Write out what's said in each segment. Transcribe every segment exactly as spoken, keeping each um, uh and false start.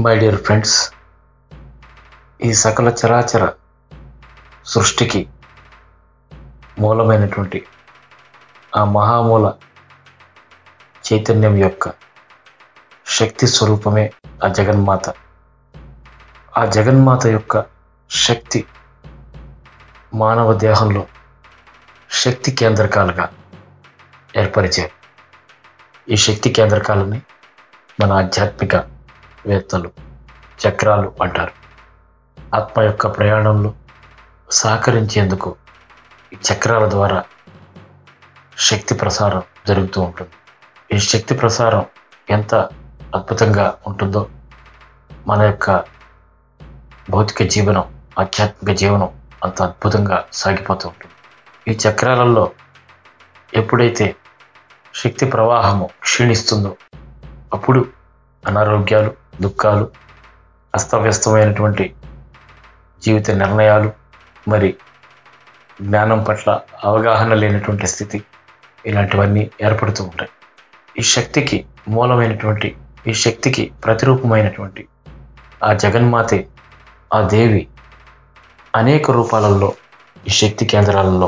My dear friends, ఈ సకల చరాచర సృష్టికి మూలమైనటువంటి ఆ మహామూల చైతన్యం యొక్క శక్తి స్వరూపమే ఆ జగన్మాత. ఆ జగన్మాత యొక్క శక్తి మానవ దేహంలో శక్తి కేంద్రకాలుగా ఏర్పరిచారు. ఈ శక్తి కేంద్రకాలని మన ఆధ్యాత్మిక వేత్తలు చక్రాలు అంటారు. ఆత్మ యొక్క ప్రయాణంలో సహకరించేందుకు ఈ చక్రాల ద్వారా శక్తి ప్రసారం జరుగుతూ ఉంటుంది. ఈ శక్తి ప్రసారం ఎంత అద్భుతంగా ఉంటుందో మన యొక్క భౌతిక జీవనం, ఆధ్యాత్మిక జీవనం అంత అద్భుతంగా సాగిపోతూ ఉంటుంది. ఈ చక్రాలలో ఎప్పుడైతే శక్తి ప్రవాహము క్షీణిస్తుందో అప్పుడు అనారోగ్యాలు, దుఃఖాలు, అస్తవ్యస్తమైనటువంటి జీవిత నిర్ణయాలు, మరి జ్ఞానం పట్ల అవగాహన లేనటువంటి స్థితి, ఇలాంటివన్నీ ఏర్పడుతూ ఉంటాయి. ఈ శక్తికి మూలమైనటువంటి, ఈ శక్తికి ప్రతిరూపమైనటువంటి ఆ జగన్మాతే, ఆ దేవి అనేక రూపాలలో ఈ శక్తి కేంద్రాలలో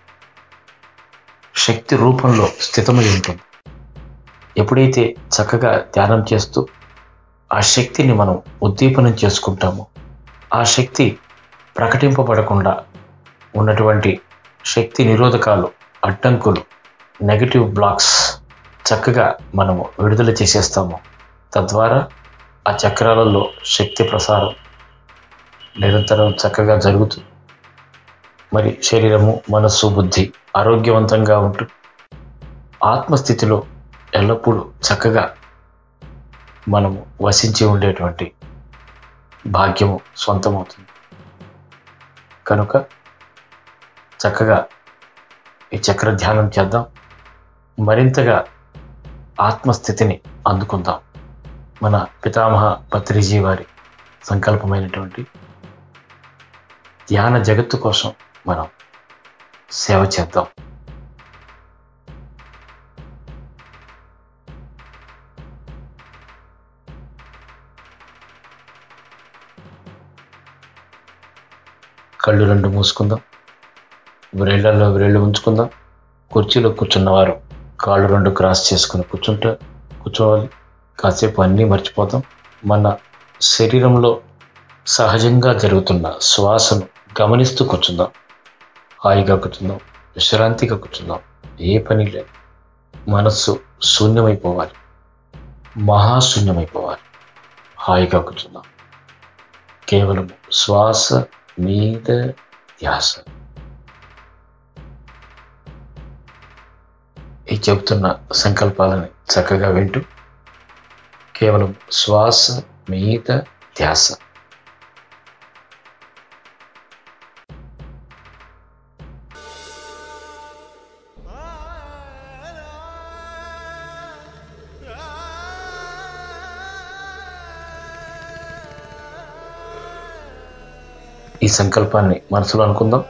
శక్తి రూపంలో స్థితమై ఉంటుంది. ఎప్పుడైతే చక్కగా ధ్యానం చేస్తూ ఆ శక్తిని మనం ఉద్దీపనం చేసుకుంటామో, ఆ శక్తి ప్రకటింపబడకుండా ఉన్నటువంటి శక్తి నిరోధకాలు, అడ్డంకులు, నెగటివ్ బ్లాక్స్ చక్కగా మనము విడుదల చేసేస్తాము. తద్వారా ఆ చక్రాలలో శక్తి ప్రసారం నిరంతరం చక్కగా జరుగుతూ మరి శరీరము, మనస్సు, బుద్ధి ఆరోగ్యవంతంగా ఉంటూ ఆత్మస్థితిలో ఎల్లప్పుడూ చక్కగా మనము వసించి ఉండేటువంటి భాగ్యము సొంతమవుతుంది. కనుక చక్కగా ఈ చక్ర ధ్యానం చేద్దాం, మరింతగా ఆత్మస్థితిని అందుకుందాం. మన పితామహ పత్రిజీ వారి సంకల్పమైనటువంటి ధ్యాన జగత్తు కోసం మనం సేవ చేద్దాం. కళ్ళు రెండు మూసుకుందాం, వ్రేళ్లలో వ్రేళ్ళు ఉంచుకుందాం. కుర్చీలో కూర్చున్నవారు కాళ్ళు రెండు క్రాస్ చేసుకుని కూర్చుంటే కూర్చోవాలి. కాసేపు అన్నీ మర్చిపోతాం. మన శరీరంలో సహజంగా జరుగుతున్న శ్వాసను గమనిస్తూ కూర్చుందాం. హాయిగా కూర్చుందాం, విశ్రాంతిగా కూర్చుందాం. ఏ పని లేదు. మనస్సు శూన్యమైపోవాలి, మహాశూన్యమైపోవాలి. హాయిగా కూర్చుందాం. కేవలం శ్వాస మీద ధ్యాస. ఈ చెబుతున్న సంకల్పాలని చక్కగా వింటూ కేవలం శ్వాస మీద ధ్యాస. ఈ సంకల్పాన్ని మనసులో అనుకుందాం.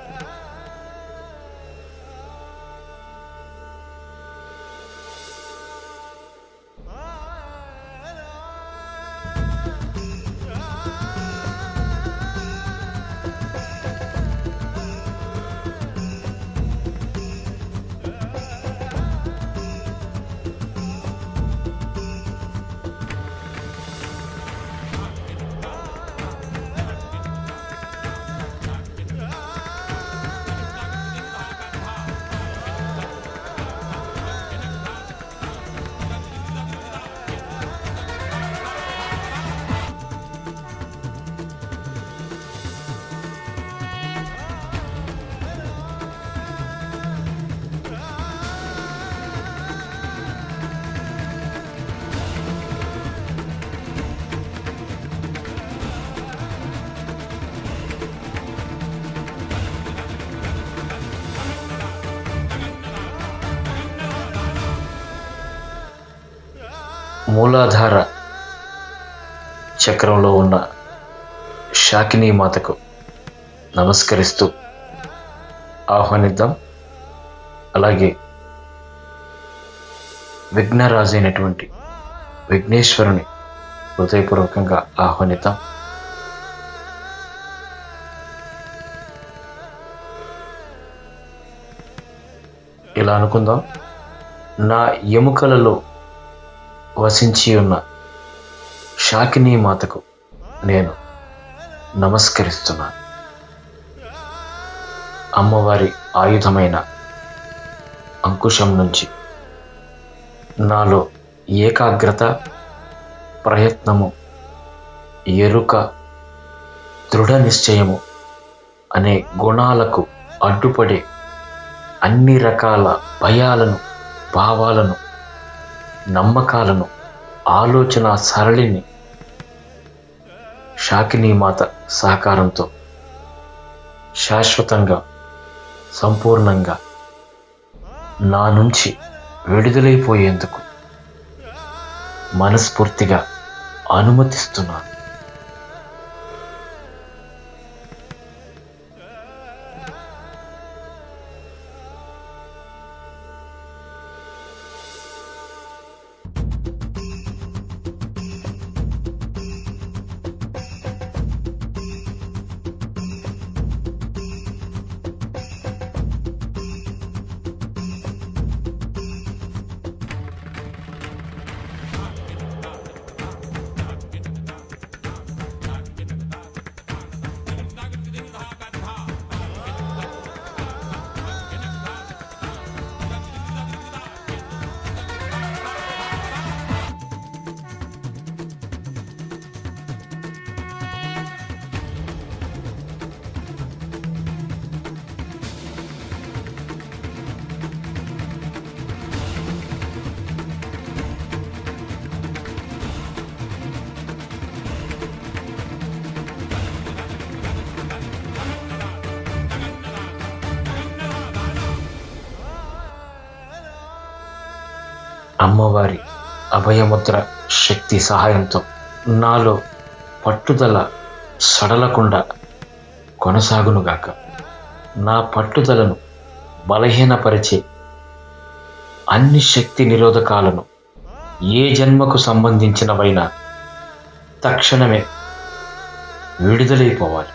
మూలాధార చక్రంలో ఉన్న శాకినీ మాతకు నమస్కరిస్తూ ఆహ్వానిద్దాం. అలాగే విఘ్నరాజు అయినటువంటి విఘ్నేశ్వరుని హృదయపూర్వకంగా ఆహ్వానిద్దాం. ఇలా అనుకుందాం, నా ఎముకలలో వసించి ఉన్న శాకినీ మాతకు నేను నమస్కరిస్తున్నాను. అమ్మవారి ఆయుధమైన అంకుశం నుంచి నాలో ఏకాగ్రత, ప్రయత్నము, ఎరుక, దృఢ నిశ్చయము అనే గుణాలకు అడ్డుపడే అన్ని రకాల భయాలను, భావాలను, నమ్మకాలను, ఆలోచన సరళిని శాకినీ మాత సహకారంతో శాశ్వతంగా, సంపూర్ణంగా నా నుంచి విడుదలైపోయేందుకు మనస్ఫూర్తిగా అనుమతిస్తున్నాను. అమ్మవారి అభయముద్ర శక్తి సహాయంతో నాలో పట్టుదల సడలకుండా కొనసాగునుగాక. నా పట్టుదలను బలహీనపరిచే అన్ని శక్తి నిరోధకాలను ఏ జన్మకు సంబంధించినవైనా తక్షణమే విడుదలైపోవాలి.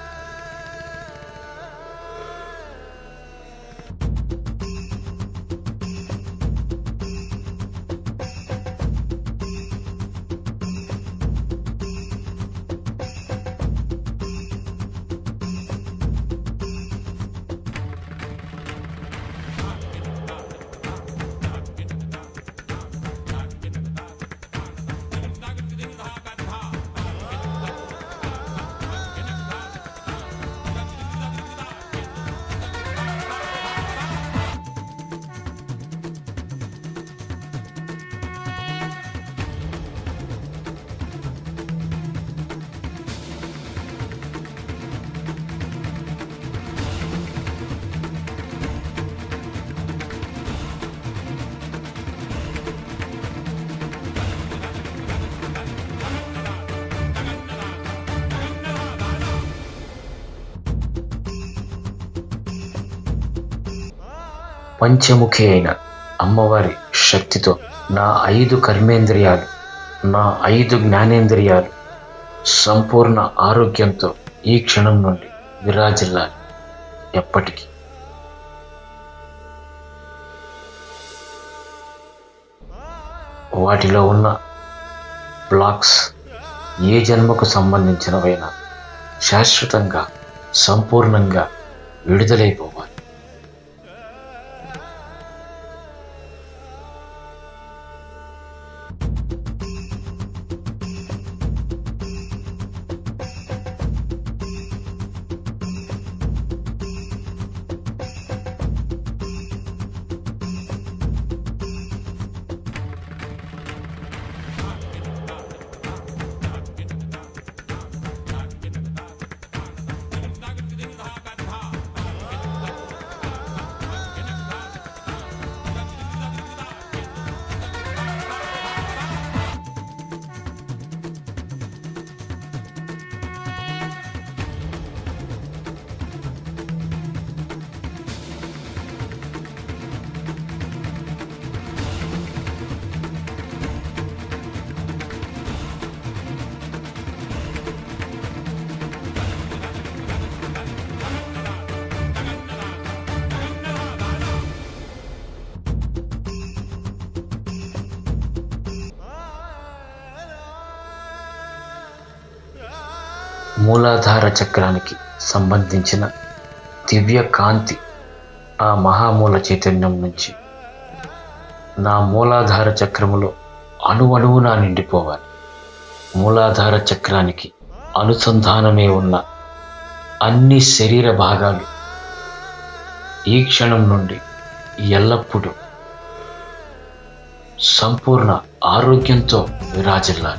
పంచముఖి అయిన అమ్మవారి శక్తితో నా ఐదు కర్మేంద్రియాలు, నా ఐదు జ్ఞానేంద్రియాలు సంపూర్ణ ఆరోగ్యంతో ఈ క్షణం నుండి విరాజిల్లాలి ఎప్పటికీ. వాటిలో ఉన్న బ్లాక్స్ ఏ జన్మకు సంబంధించినవైనా శాశ్వతంగా, సంపూర్ణంగా విడుదలైపోవాలి. మూలాధార చక్రానికి సంబంధించిన దివ్య కాంతి ఆ మహామూల చైతన్యం నుంచి నా మూలాధార చక్రములో అణువణువునా నిండిపోవాలి. మూలాధార చక్రానికి అనుసంధానమే ఉన్న అన్ని శరీర భాగాలు ఈ క్షణం నుండి ఎల్లప్పుడూ సంపూర్ణ ఆరోగ్యంతో విరాజిల్లాలి.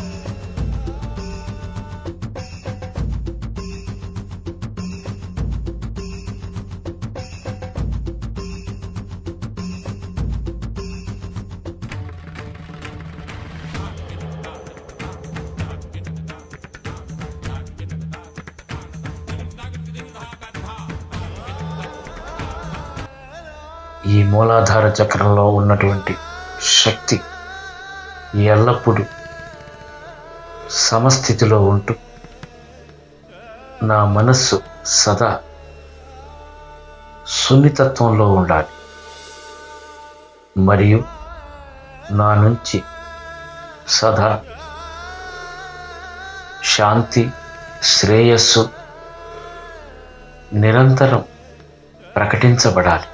ఈ మూలాధార చక్రంలో ఉన్నటువంటి శక్తి ఎల్లప్పుడూ సమస్థితిలో ఉంటూ నా మనస్సు సదా సున్నితత్వంలో ఉండాలి. మరియు నా నుంచి సదా శాంతి, శ్రేయస్సు నిరంతరం ప్రకటించబడాలి.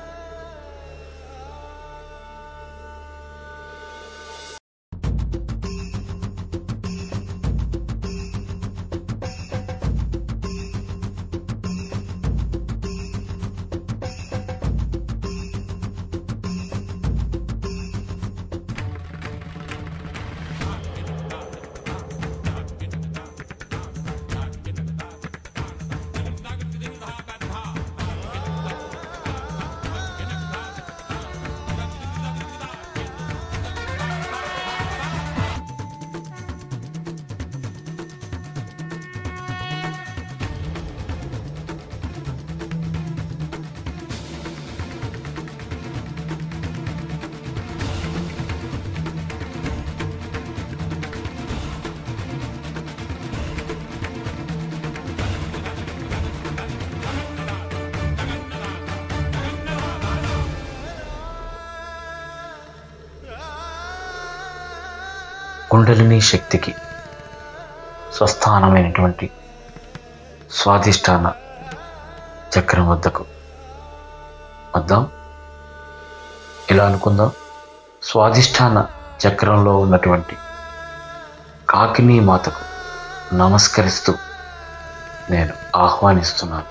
కుండలిని శక్తికి స్వస్థానమైనటువంటి స్వాధిష్టాన చక్రం వద్దకు వద్దాం. ఇలా అనుకుందాం, స్వాధిష్టాన చక్రంలో ఉన్నటువంటి కాకినీ మాతకు నమస్కరిస్తూ నేను ఆహ్వానిస్తున్నాను.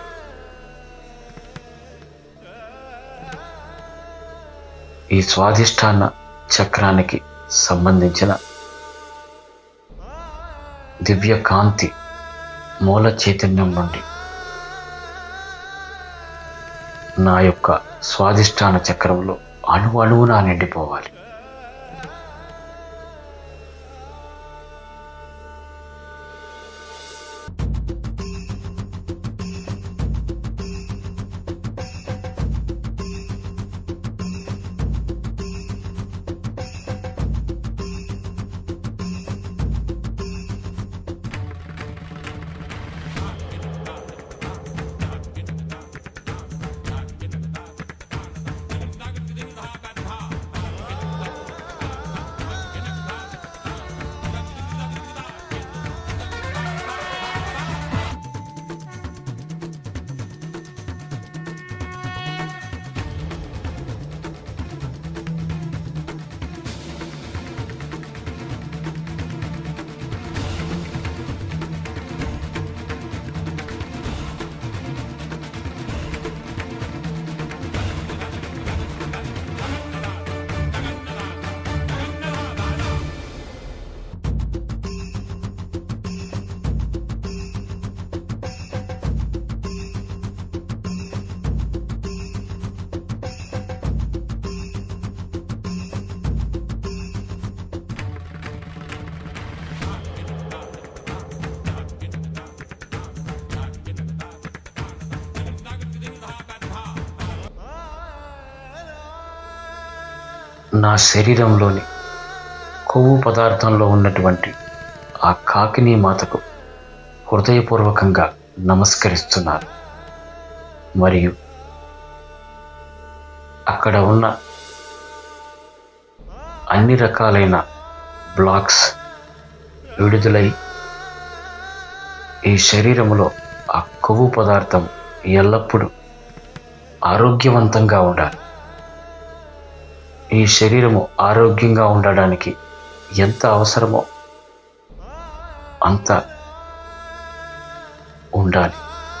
ఈ స్వాధిష్టాన చక్రానికి సంబంధించిన దివ్య కాంతి మూల చైతన్యం నుండి నా యొక్క స్వాధిష్టాన చక్రంలో అణు అణువునా నిండిపోవాలి. నా శరీరంలోని కొవ్వు పదార్థంలో ఉన్నటువంటి ఆ కాకినీ మాతకు హృదయపూర్వకంగా నమస్కరిస్తున్నాను. మరియు అక్కడ ఉన్న అన్ని రకాలైన బ్లాక్స్ విడుదలై ఈ శరీరములో ఆ కొవ్వు పదార్థం ఎల్లప్పుడూ ఆరోగ్యవంతంగా ఉండాలి. ఈ శరీరము ఆరోగ్యంగా ఉండడానికి ఎంత అవసరమో అంత ఉండాలి.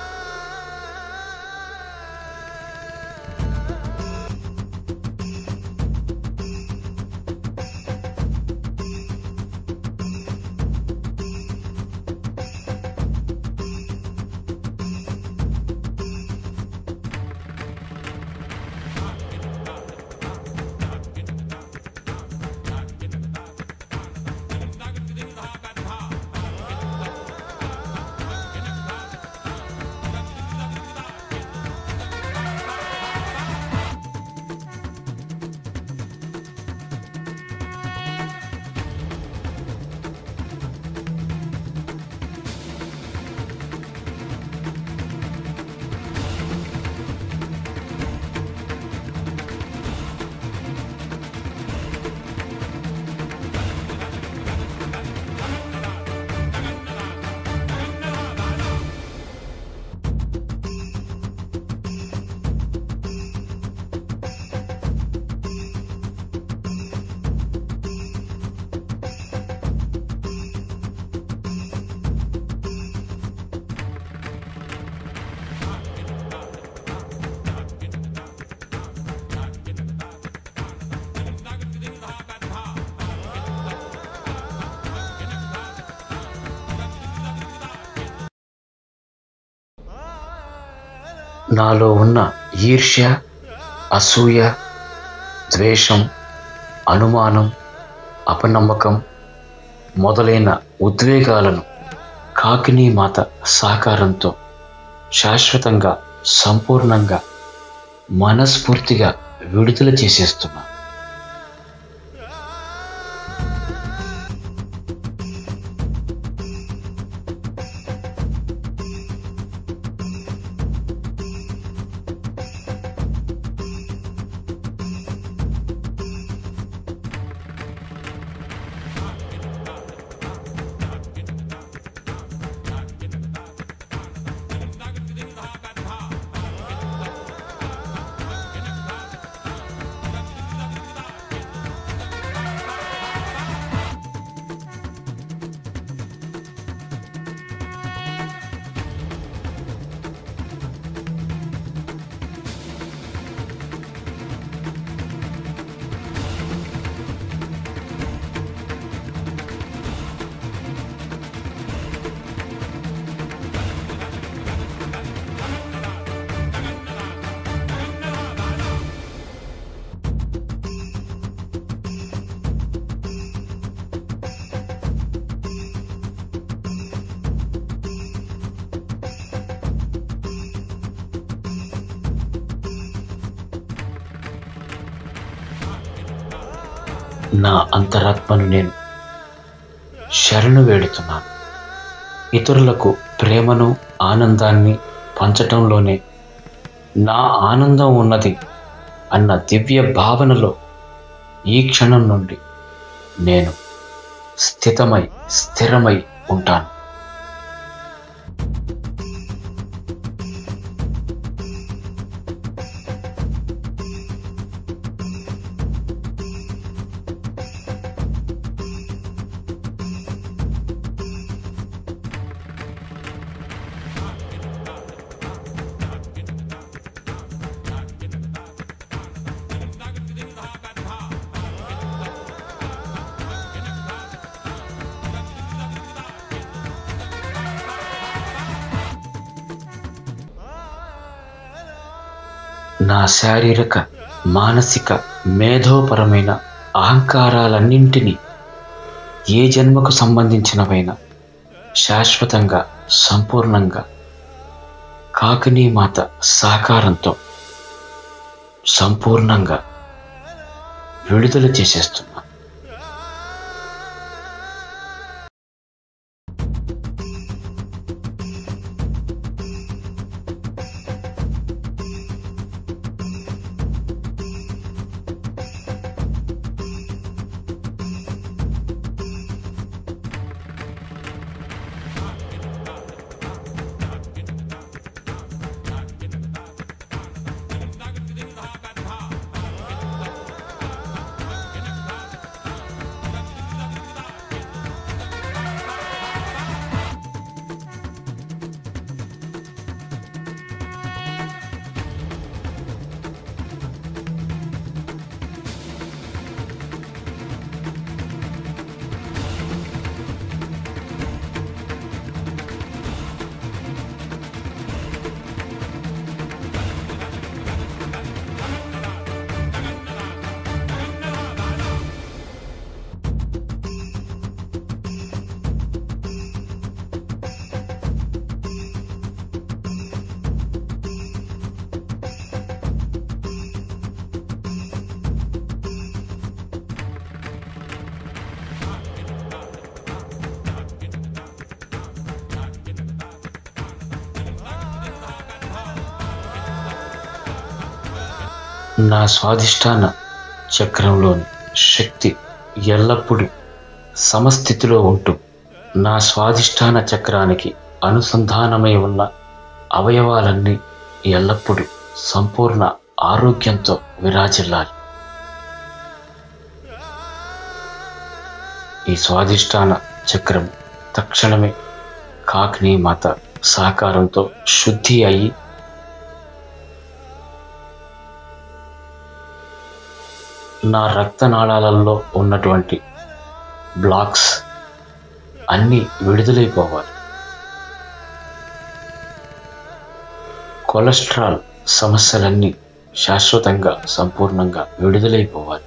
నాలో ఉన్న ఈర్ష్య, అసూయ, ద్వేషం, అనుమానం, అపనమ్మకం మొదలైన ఉద్వేగాలను కాకినీ మాత సహకారంతో శాశ్వతంగా, సంపూర్ణంగా, మనస్ఫూర్తిగా విడుదల చేసేస్తున్నా. నా అంతరాత్మను నేను శరణు వేడుతున్నాను. ఇతరులకు ప్రేమను, ఆనందాన్ని పంచటంలోనే నా ఆనందం ఉన్నది అన్న దివ్య భావనలో ఈ క్షణం నుండి నేను స్థితమై స్థిరమై ఉంటాను. నా శారీరక, మానసిక, మేధోపరమైన అహంకారాలన్నింటినీ ఏ జన్మకు సంబంధించినవైనా శాశ్వతంగా, సంపూర్ణంగా కాకినీ మాత సహకారంతో సంపూర్ణంగా విడుదల చేసేస్తున్నా. నా స్వాధిష్టాన చక్రంలోని శక్తి ఎల్లప్పుడూ సమస్థితిలో ఉంటూ నా స్వాధిష్టాన చక్రానికి అనుసంధానమై ఉన్న అవయవాలన్నీ ఎల్లప్పుడూ సంపూర్ణ ఆరోగ్యంతో విరాజిల్లాలి. ఈ స్వాధిష్టాన చక్రం తక్షణమే కాకినీ మాత సహకారంతో శుద్ధి అయి నా రక్తనాళాలలో ఉన్నటువంటి బ్లాక్స్ అన్నీ విడుదలైపోవాలి. కొలెస్ట్రాల్ సమస్యలన్నీ శాశ్వతంగా సంపూర్ణంగా విడుదలైపోవాలి.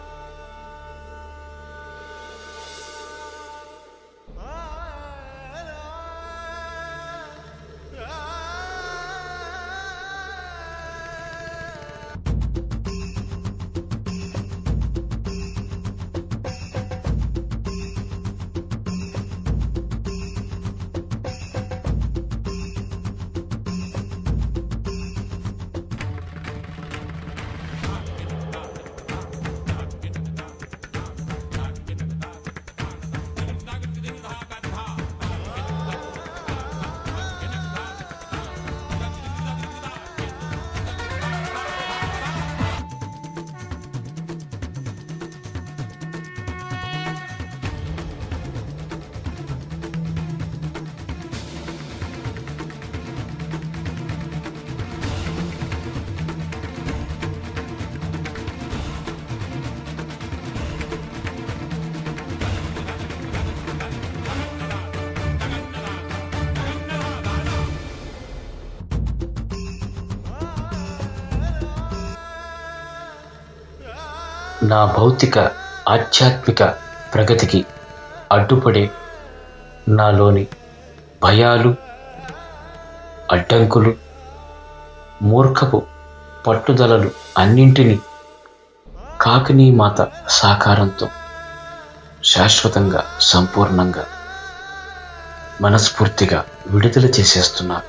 నా భౌతిక ఆధ్యాత్మిక ప్రగతికి అడ్డుపడే నాలోని భయాలు, అడ్డంకులు, మూర్ఖపు పట్టుదలలు అన్నింటినీ కాకినీ మాత సహకారంతో శాశ్వతంగా సంపూర్ణంగా మనస్ఫూర్తిగా విడుదల చేసేస్తున్నాను.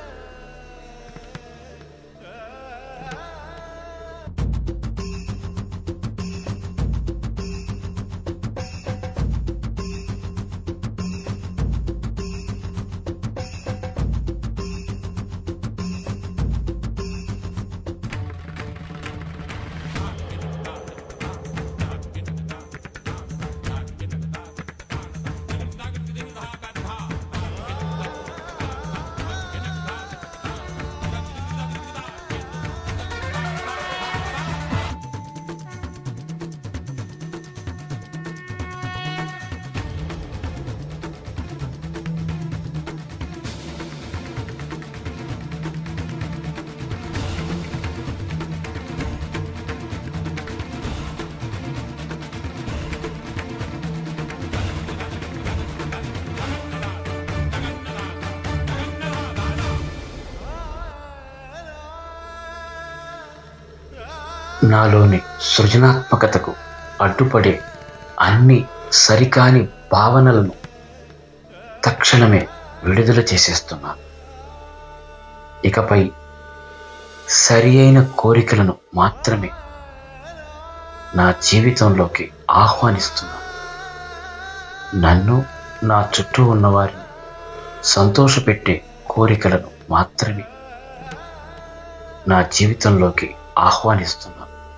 నాలోని సృజనాత్మకతకు అడ్డుపడే అన్ని సరికాని భావనలను తక్షణమే విడుదల చేసేస్తున్నాను. ఇకపై సరి అయిన కోరికలను మాత్రమే నా జీవితంలోకి ఆహ్వానిస్తున్నాను. నన్ను, నా చుట్టూ ఉన్నవారిని సంతోషపెట్టే కోరికలను మాత్రమే నా జీవితంలోకి ఆహ్వానిస్తున్నాను.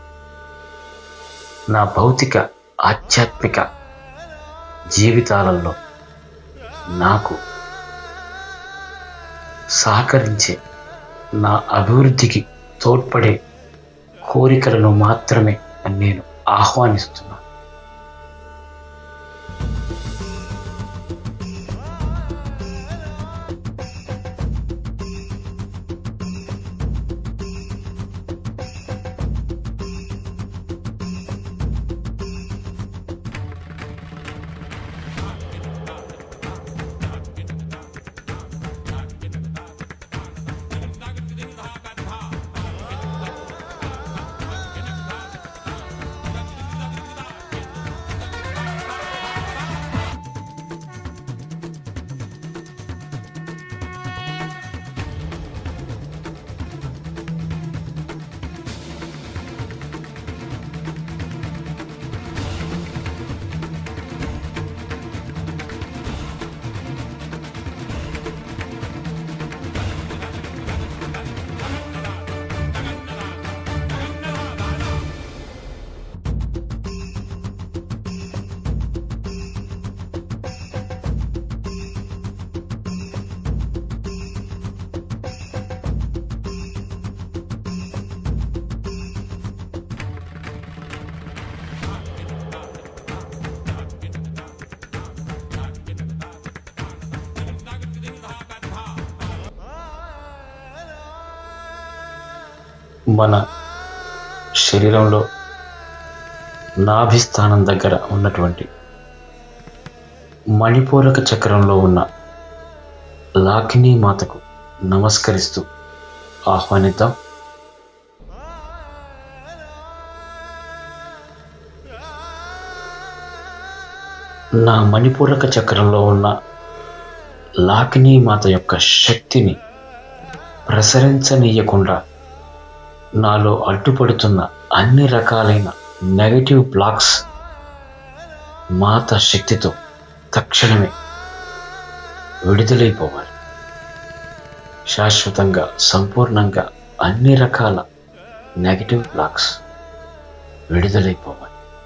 నా భౌతిక ఆధ్యాత్మిక జీవితాలలో నాకు సహకరించే, నా అభివృద్ధికి తోడ్పడే కోరికలను మాత్రమే నేను ఆహ్వానిస్తున్నాను. మన శరీరంలో నాభిస్థానం దగ్గర ఉన్నటువంటి మణిపూరక చక్రంలో ఉన్న లాకినీ మాతకు నమస్కరిస్తూ ఆహ్వానిద్దాం. నా మణిపూరక చక్రంలో ఉన్న లాకినీ మాత యొక్క శక్తిని ప్రసరించనీయకుండా నాలో అడ్డుపడుతున్న అన్ని రకాలైన నెగటివ్ బ్లాక్స్ మాత శక్తితో తక్షణమే విడుదలైపోవాలి. శాశ్వతంగా సంపూర్ణంగా అన్ని రకాల నెగటివ్ బ్లాక్స్ విడుదలైపోవాలి.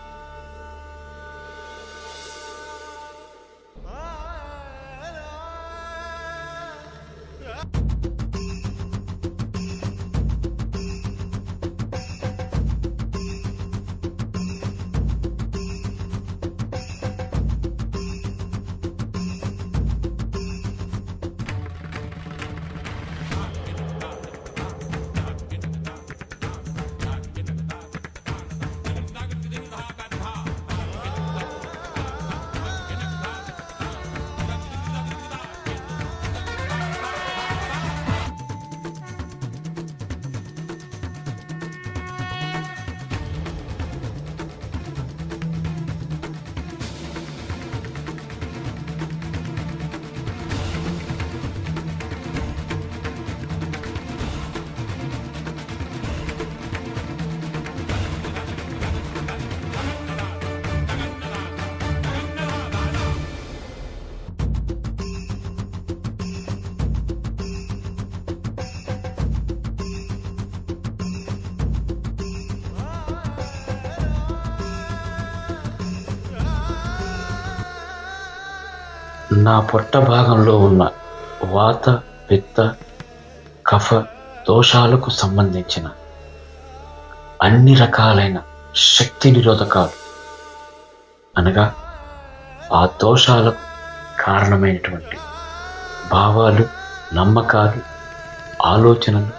నా పొట్ట భాగంలో ఉన్న వాత, పిత్త, కఫ దోషాలకు సంబంధించిన అన్ని రకాలైన శక్తి నిరోధకాలు అనగా ఆ దోషాలకు కారణమైనటువంటి భావాలు, నమ్మకాలు, ఆలోచనలు,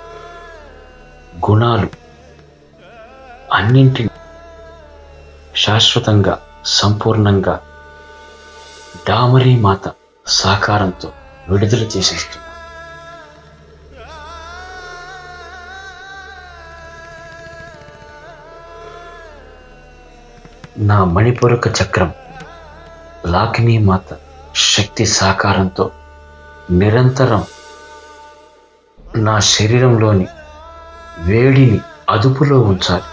గుణాలు అన్నింటినీ శాశ్వతంగా సంపూర్ణంగా డామరీ మాత సహకారంతో విడుదల చేసేస్తున్నా. నా మణిపూరక చక్రం లాకినీ మాత శక్తి సహకారంతో నిరంతరం నా శరీరంలోని వేడిని అదుపులో ఉంచాలి.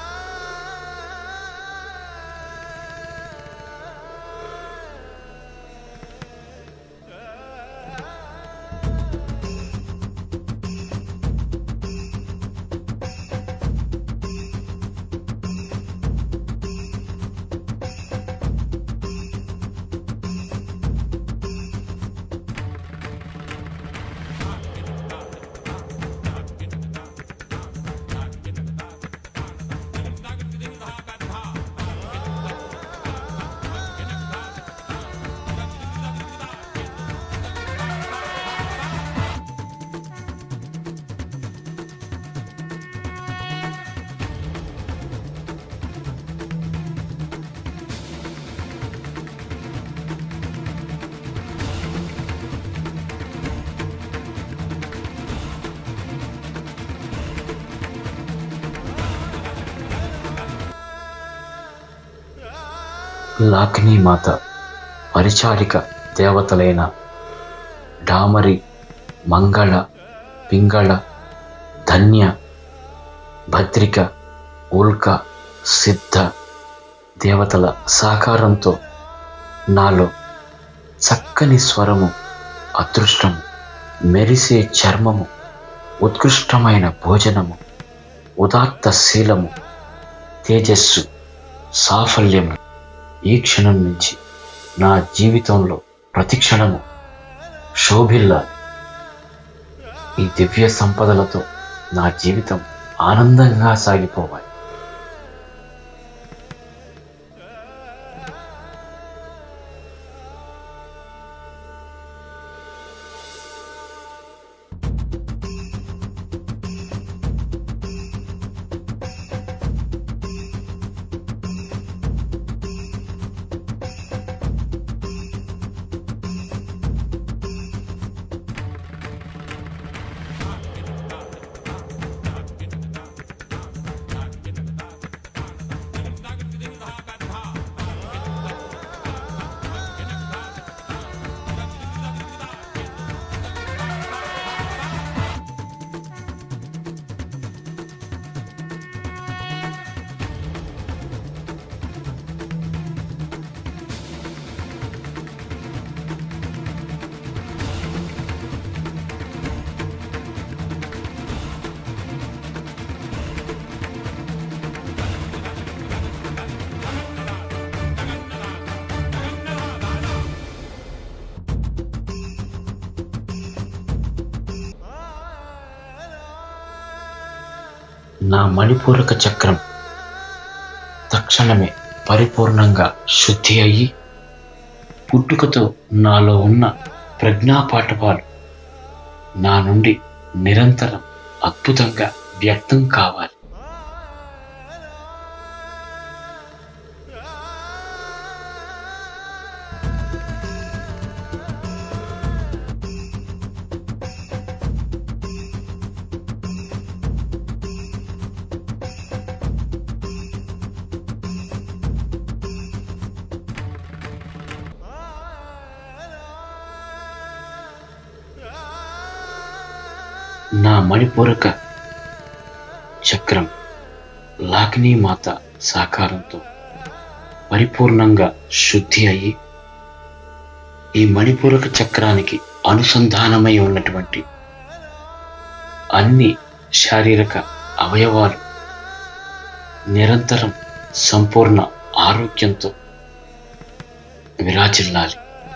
లాకినీ మాత పరిచారిక దేవతలైన డామరి, మంగళ, పింగళ, ధన్య, భద్రిక, ఉల్క, సిద్ధ దేవతల సహకారంతో నాలో చక్కని స్వరము, అదృష్టము, మెరిసే చర్మము, ఉత్కృష్టమైన భోజనము, ఉదాత్త శీలము, తేజస్సు, సాఫల్యము ఈ క్షణం నుంచి నా జీవితంలో ప్రతిక్షణము శోభిల్లాలి. ఈ దివ్య సంపదలతో నా జీవితం ఆనందంగా సాగిపోవాలి. నా మణిపూరక చక్రం తక్షణమే పరిపూర్ణంగా శుద్ధి అయ్యి పుట్టుకతో నాలో ఉన్న ప్రజ్ఞాపాఠవాలు నా నుండి నిరంతరం అద్భుతంగా వ్యక్తం కావాలి. నా మణిపూరక చక్రం లాకినీ మాత సాకారంతో పరిపూర్ణంగా శుద్ధి అయ్యి ఈ మణిపూరక చక్రానికి అనుసంధానమై ఉన్నటువంటి అన్ని శారీరక అవయవాలు నిరంతరం సంపూర్ణ ఆరోగ్యంతో విరాజిల్లాలి.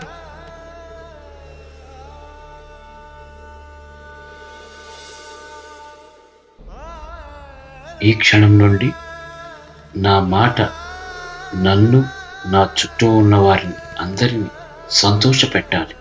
ఈ క్షణం నుండి నా మాట నన్ను, నా చుట్టూ ఉన్న వారిని అందరినీ సంతోషపెట్టాలి.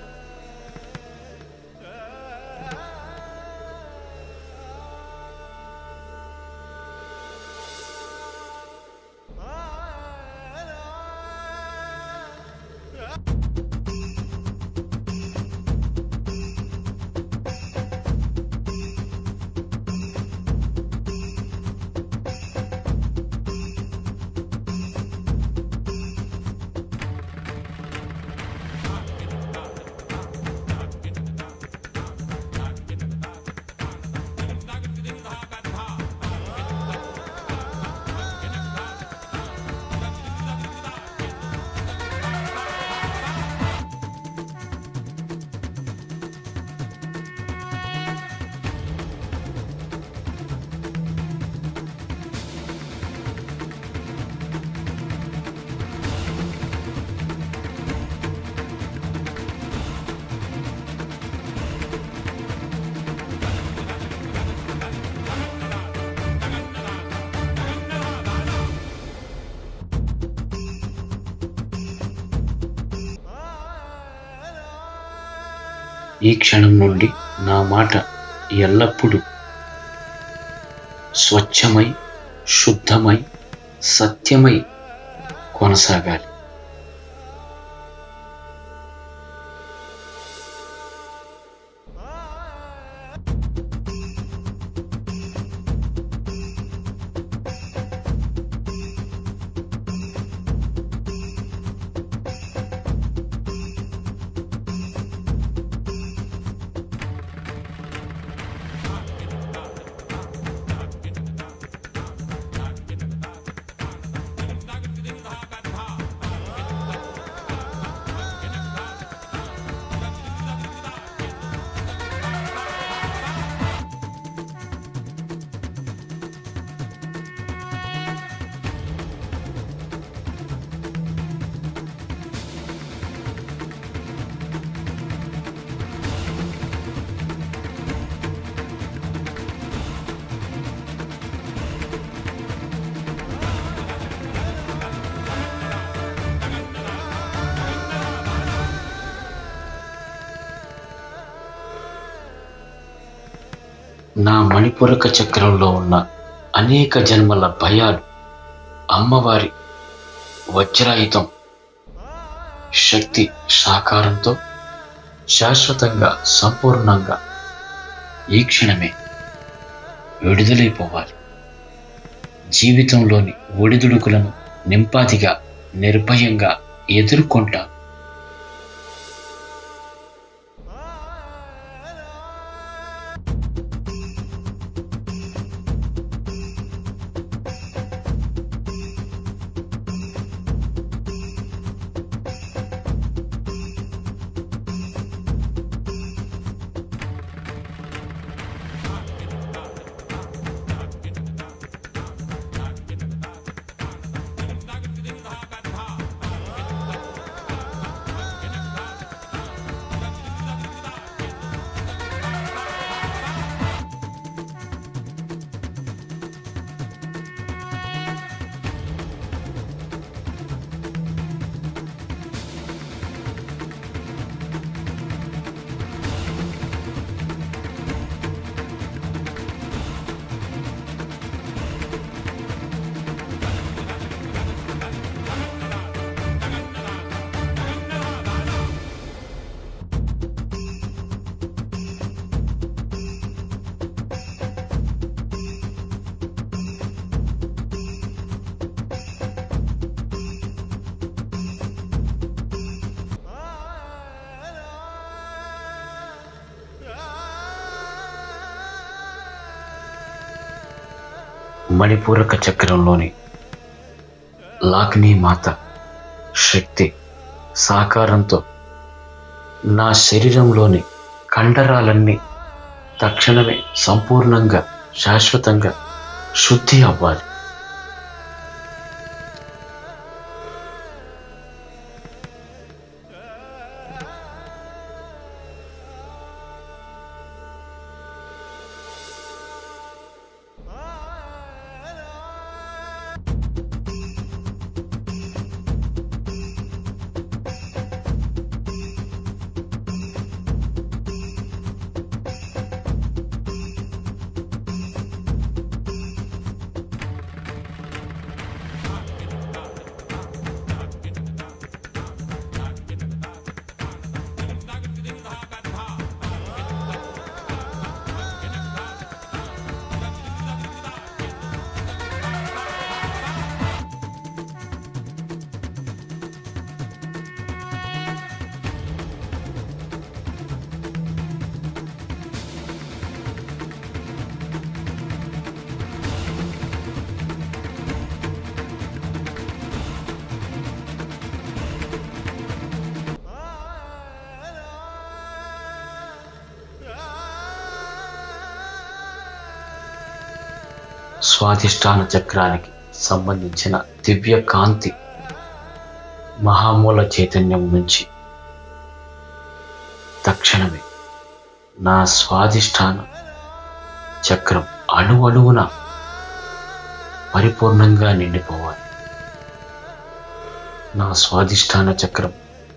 ఈ క్షణం నుండి నా మాట ఎల్లప్పుడూ స్వచ్ఛమై, శుద్ధమై, సత్యమై కొనసాగాలి. నా మణిపూరక చక్రంలో ఉన్న అనేక జన్మల భయాలు అమ్మవారి వజ్రాయుధం శక్తి సాకారంతో శాశ్వతంగా, సంపూర్ణంగా ఈ క్షణమే విడుదలైపోవాలి. జీవితంలోని ఒడిదుడుకులను నింపాదిగా, నిర్భయంగా ఎదుర్కొంటా. మణిపూరక చక్రంలోని లాక్నీ మాత శక్తి సాకారంతో నా శరీరంలోని కండరాలన్నీ తక్షణమే సంపూర్ణంగా శాశ్వతంగా శుద్ధి అవ్వాలి. స్వాధిష్టాన చక్రానికి సంబంధించిన దివ్య కాంతి మహామూల చైతన్యం నుంచి తక్షణమే నా స్వాధిష్టాన చక్రం అణువణువున పరిపూర్ణంగా నిండిపోవాలి. నా స్వాధిష్టాన చక్రం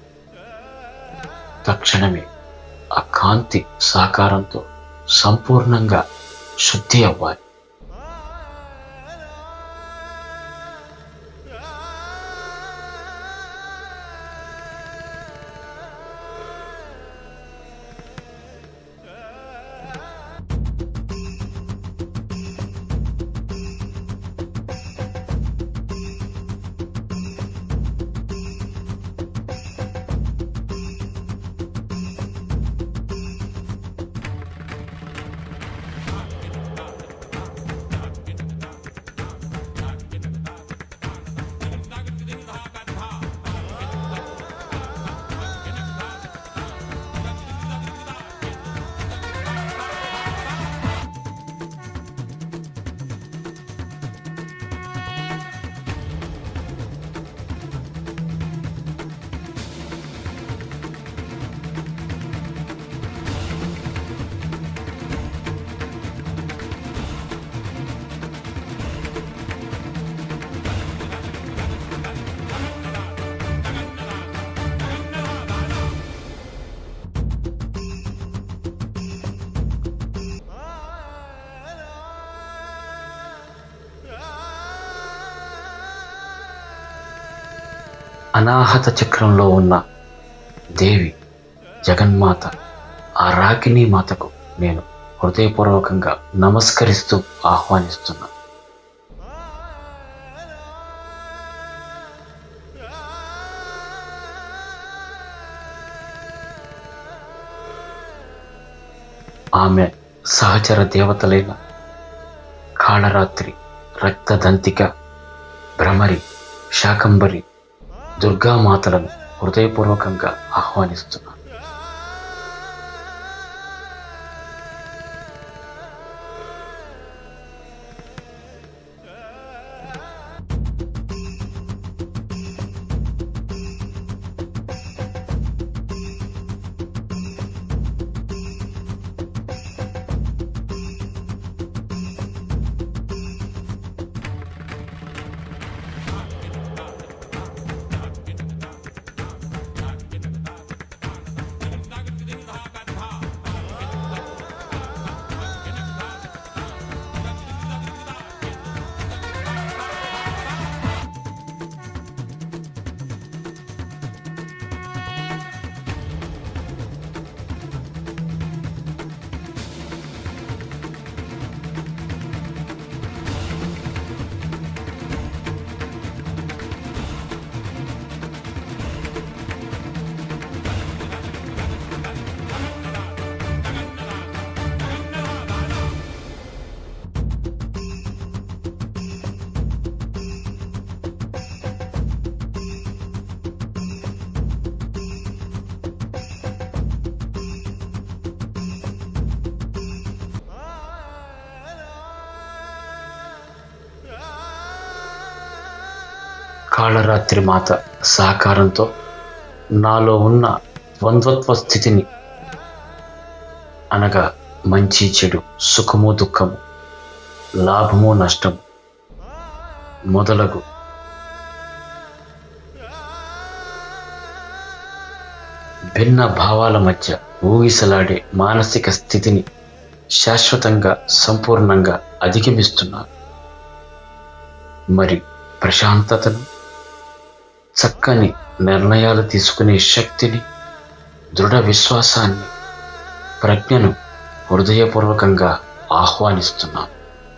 తక్షణమే ఆ కాంతి సాకారంతో సంపూర్ణంగా శుద్ధి అవ్వాలి. అనాహత చక్రంలో ఉన్న దేవి జగన్మాత ఆ రాకినీ మాతకు నేను హృదయపూర్వకంగా నమస్కరిస్తూ ఆహ్వానిస్తున్నా. ఆమె సహచర దేవతలైన కాళరాత్రి, రక్తదంతిక, భ్రమరి, శాకంబరి, దుర్గామాతలను హృదయపూర్వకంగా ఆహ్వానిస్తున్నా. కాళరాత్రి మాత సహకారంతో నాలో ఉన్న ద్వంద్వత్వ స్థితిని, అనగా మంచి చెడు, సుఖము దుఃఖము, లాభము నష్టము మొదలగు భిన్న భావాల మధ్య ఊగిసలాడే మానసిక స్థితిని శాశ్వతంగా సంపూర్ణంగా అధిగమిస్తున్నాను. మరి ప్రశాంతతను, చక్కని నిర్ణయాలు తీసుకునే శక్తిని, దృఢ విశ్వాసాన్ని, ప్రజ్ఞను హృదయపూర్వకంగా ఆహ్వానిస్తున్నాను.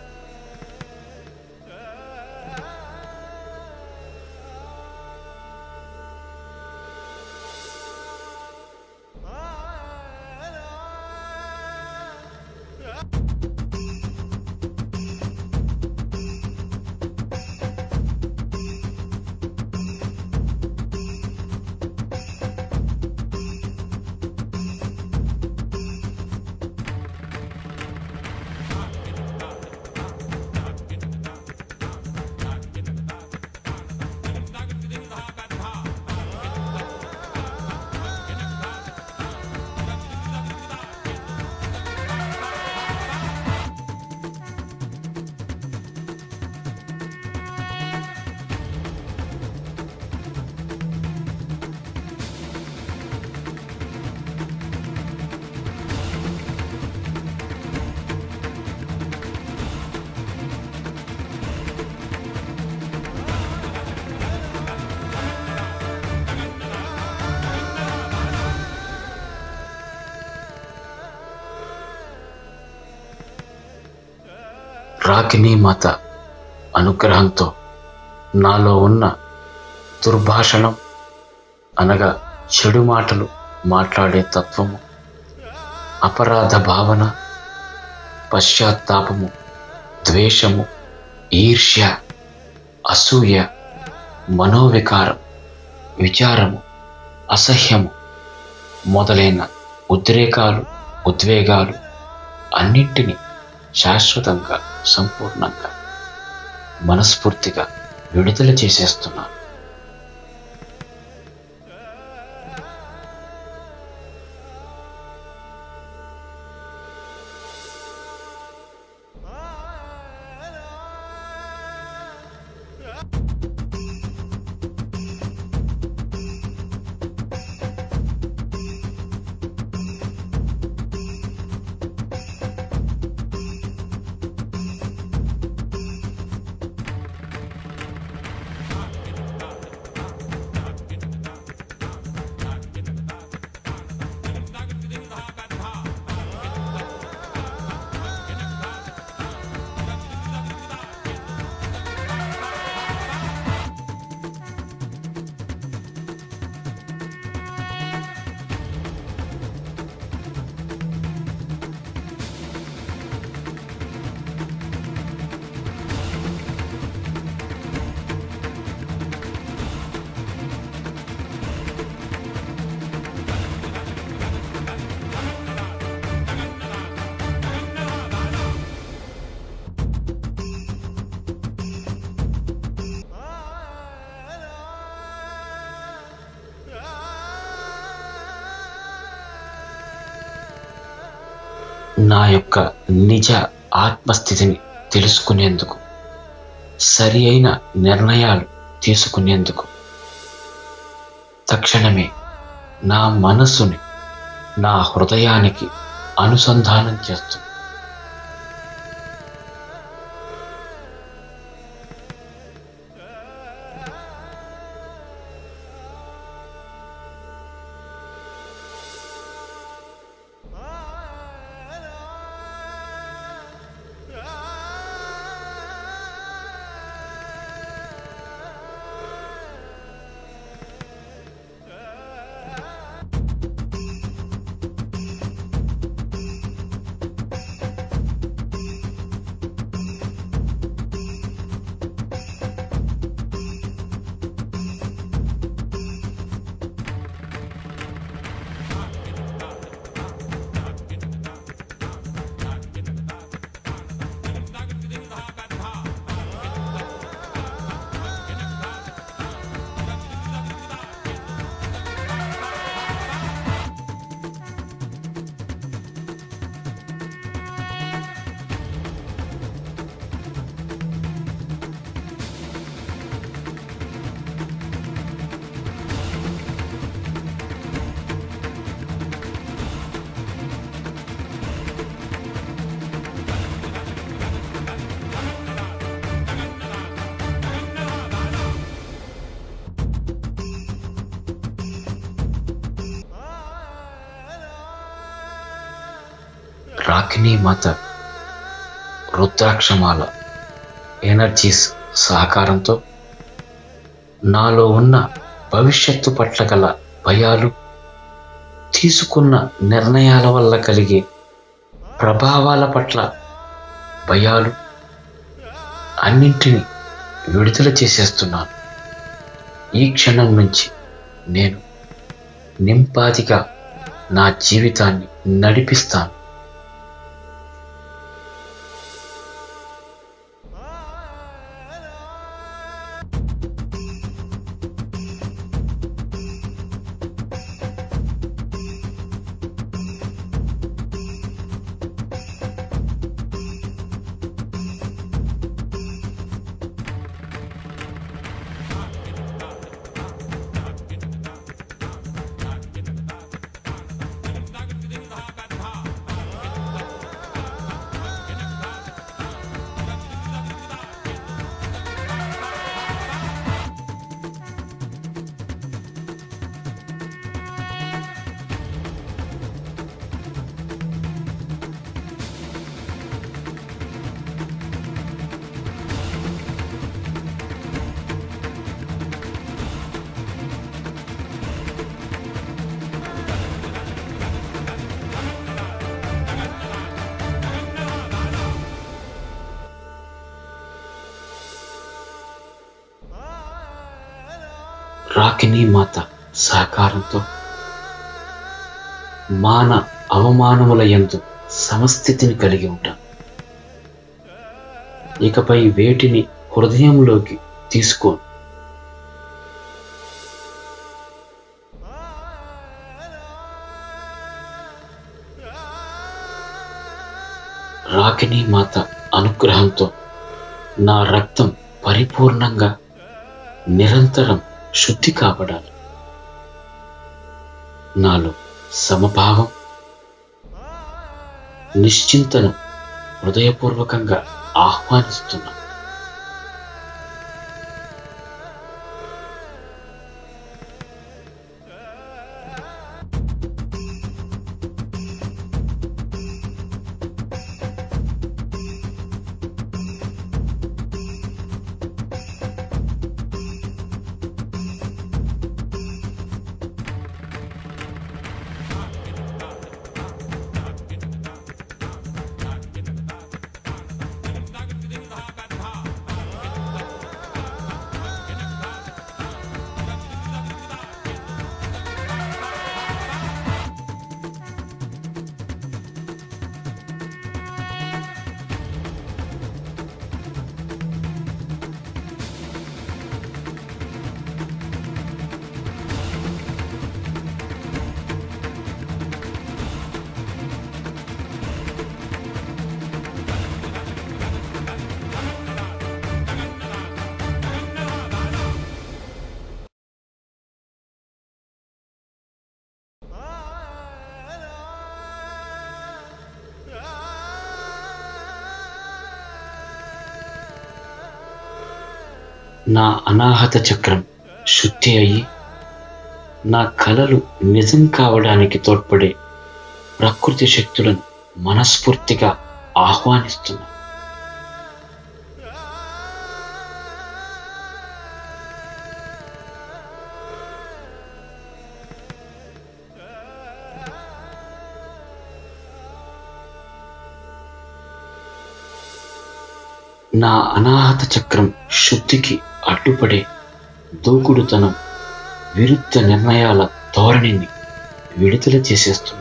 రాకినీ మాత అనుగ్రహంతో నాలో ఉన్న దుర్భాషణం, అనగా చెడు మాటలు మాట్లాడే తత్వము, అపరాధ భావన, పశ్చాత్తాపము, ద్వేషము, ఈర్ష్య, అసూయ, మనోవికారం, విచారము, అసహ్యము మొదలైన ఉద్రేకాలు, ఉద్వేగాలు అన్నింటినీ శాశ్వతంగా, సంపూర్ణంగా, మనస్ఫూర్తిగా విడుదల చేసేస్తున్నాను. నా యొక్క నిజ ఆత్మస్థితిని తెలుసుకునేందుకు, సరి అయిన నిర్ణయాలు తీసుకునేందుకు తక్షణమే నా మనస్సుని నా హృదయానికి అనుసంధానం చేస్తుంది. రాకినీ మాత రుద్రాక్షమాల ఎనర్జీస్ సహకారంతో నాలో ఉన్న భవిష్యత్తు పట్ల గల భయాలు, తీసుకున్న నిర్ణయాల వల్ల కలిగే ప్రభావాల పట్ల భయాలు అన్నింటినీ విడుదల చేసేస్తున్నాను. ఈ క్షణం నుంచి నేను నింపాదిగా నా జీవితాన్ని నడిపిస్తాను. రాకినీ మాత సహకారంతో మాన అవమానముల యందు సమస్థితిని కలిగి ఉంటాను. ఇకపై వేటిని హృదయంలోకి తీసుకోను. రాకినీ మాత అనుగ్రహంతో నా రక్తం పరిపూర్ణంగా నిరంతరం శుద్ధి కాబడాలి. నాలో సమభావం, నిశ్చింతను హృదయపూర్వకంగా ఆహ్వానిస్తున్నా. నా అనాహత చక్రం శుద్ధి అయ్యి నా కలలు నిజం కావడానికి తోడ్పడే ప్రకృతి శక్తులను మనస్ఫూర్తిగా ఆహ్వానిస్తున్నా. నా అనాహత చక్రం శుద్ధికి అడ్డుపడే దూకుడుతనం, విరుద్ధ నిర్ణయాల ధోరణిని విడుదల చేసేస్తున్నా.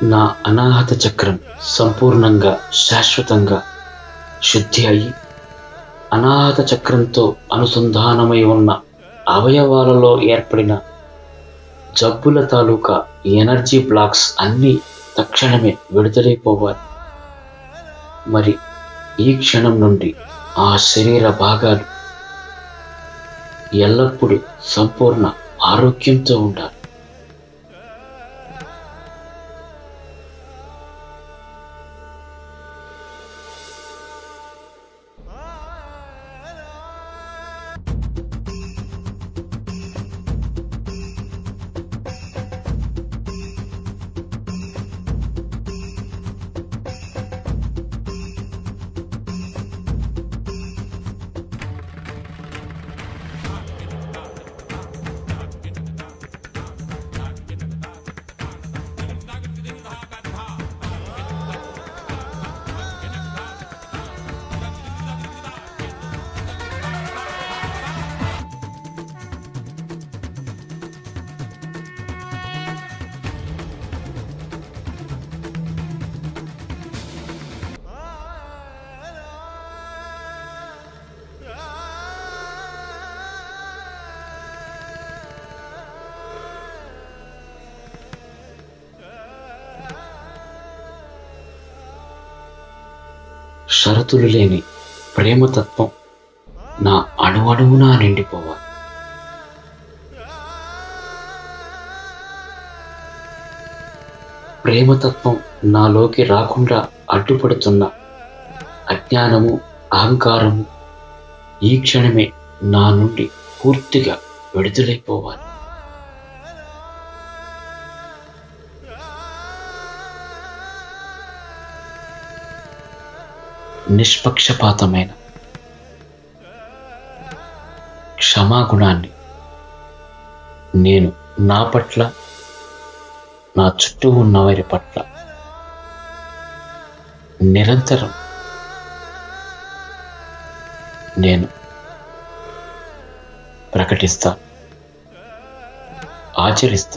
నా అనాహత చక్రం సంపూర్ణంగా శాశ్వతంగా శుద్ధి అయి అనాహత చక్రంతో అనుసంధానమై ఉన్న అవయవాలలో ఏర్పడిన జబ్బుల తాలూకా ఎనర్జీ బ్లాక్స్ అన్నీ తక్షణమే విడుదలైపోవాలి. మరి ఈ క్షణం నుండి ఆ శరీర భాగాలు ఎల్లప్పుడూ సంపూర్ణ ఆరోగ్యంతో ఉండాలి. షరతులు లేని ప్రేమతత్వం నా అణువణువునా నిండిపోవాలి. ప్రేమతత్వం నాలోకి రాకుండా అడ్డుపడుతున్న అజ్ఞానము, అహంకారము ఈ క్షణమే నా నుండి పూర్తిగా విడుదలైపోవాలి. నిష్పక్షపాతమైన క్షమాగుణాన్ని నేను నా పట్ల, నా చుట్టూ ఉన్న వారి పట్ల నిరంతరం నేను ప్రకటిస్తా, ఆచరిస్తా.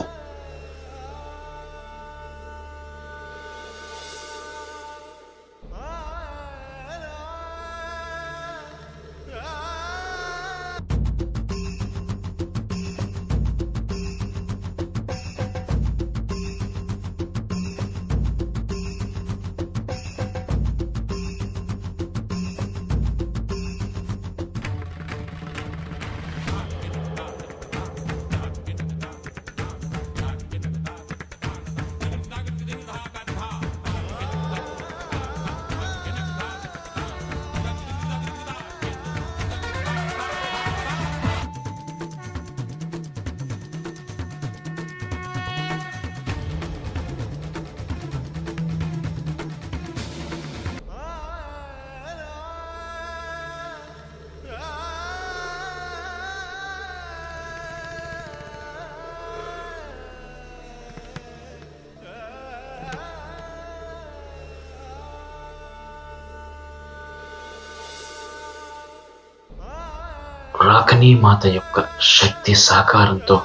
రాకనీ మాత యొక్క శక్తి సాకారంతో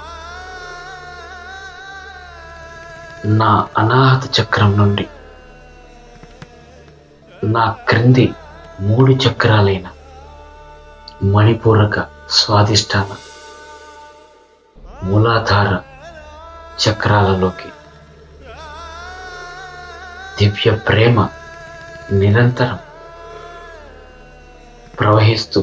నా అనాహత చక్రం నుండి నా క్రింది మూడు చక్రాలైన మణిపూరక, స్వాదిష్టాన, మూలాధార చక్రాలలోకి దివ్య ప్రేమ నిరంతరం ప్రవహిస్తూ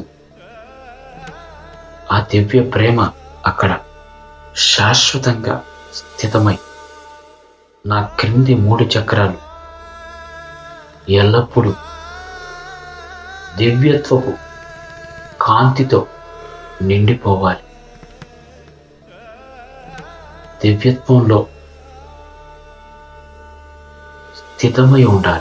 ఆ దివ్య ప్రేమ అక్కడ శాశ్వతంగా స్థితమై నా క్రింది మూడు చక్రాలు ఎల్లప్పుడూ దివ్యత్వపు కాంతితో నిండిపోవాలి. దివ్యత్వంలో స్థితమై ఉండాలి.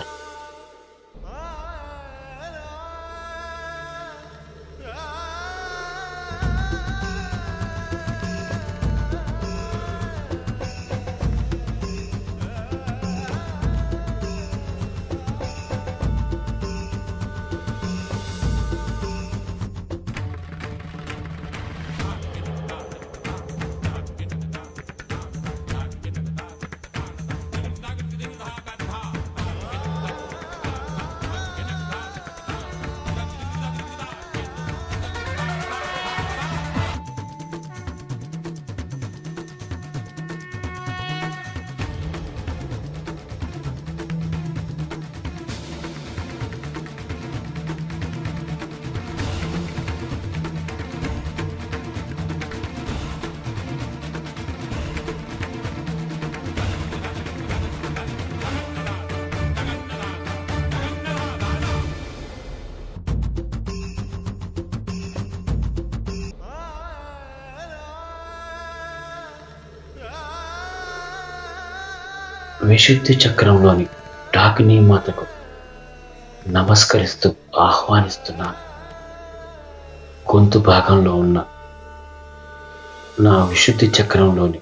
విశుద్ధి చక్రంలోని డాకినీ మాతకు నమస్కరిస్తూ ఆహ్వానిస్తున్నాను. గొంతు భాగంలో ఉన్న నా విశుద్ధి చక్రంలోని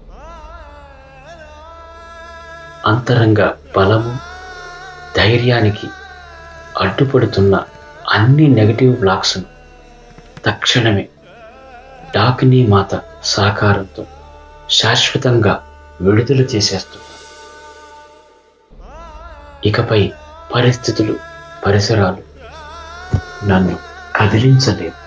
అంతరంగ బలము, ధైర్యానికి అడ్డుపడుతున్న అన్ని నెగటివ్ బ్లాక్స్ను తక్షణమే డాకినీ మాత సహకారంతో శాశ్వతంగా విడుదల చేసేస్తున్నాను. ఇకపై పరిస్థితులు, పరిసరాలు నన్ను కదిలించలేవు.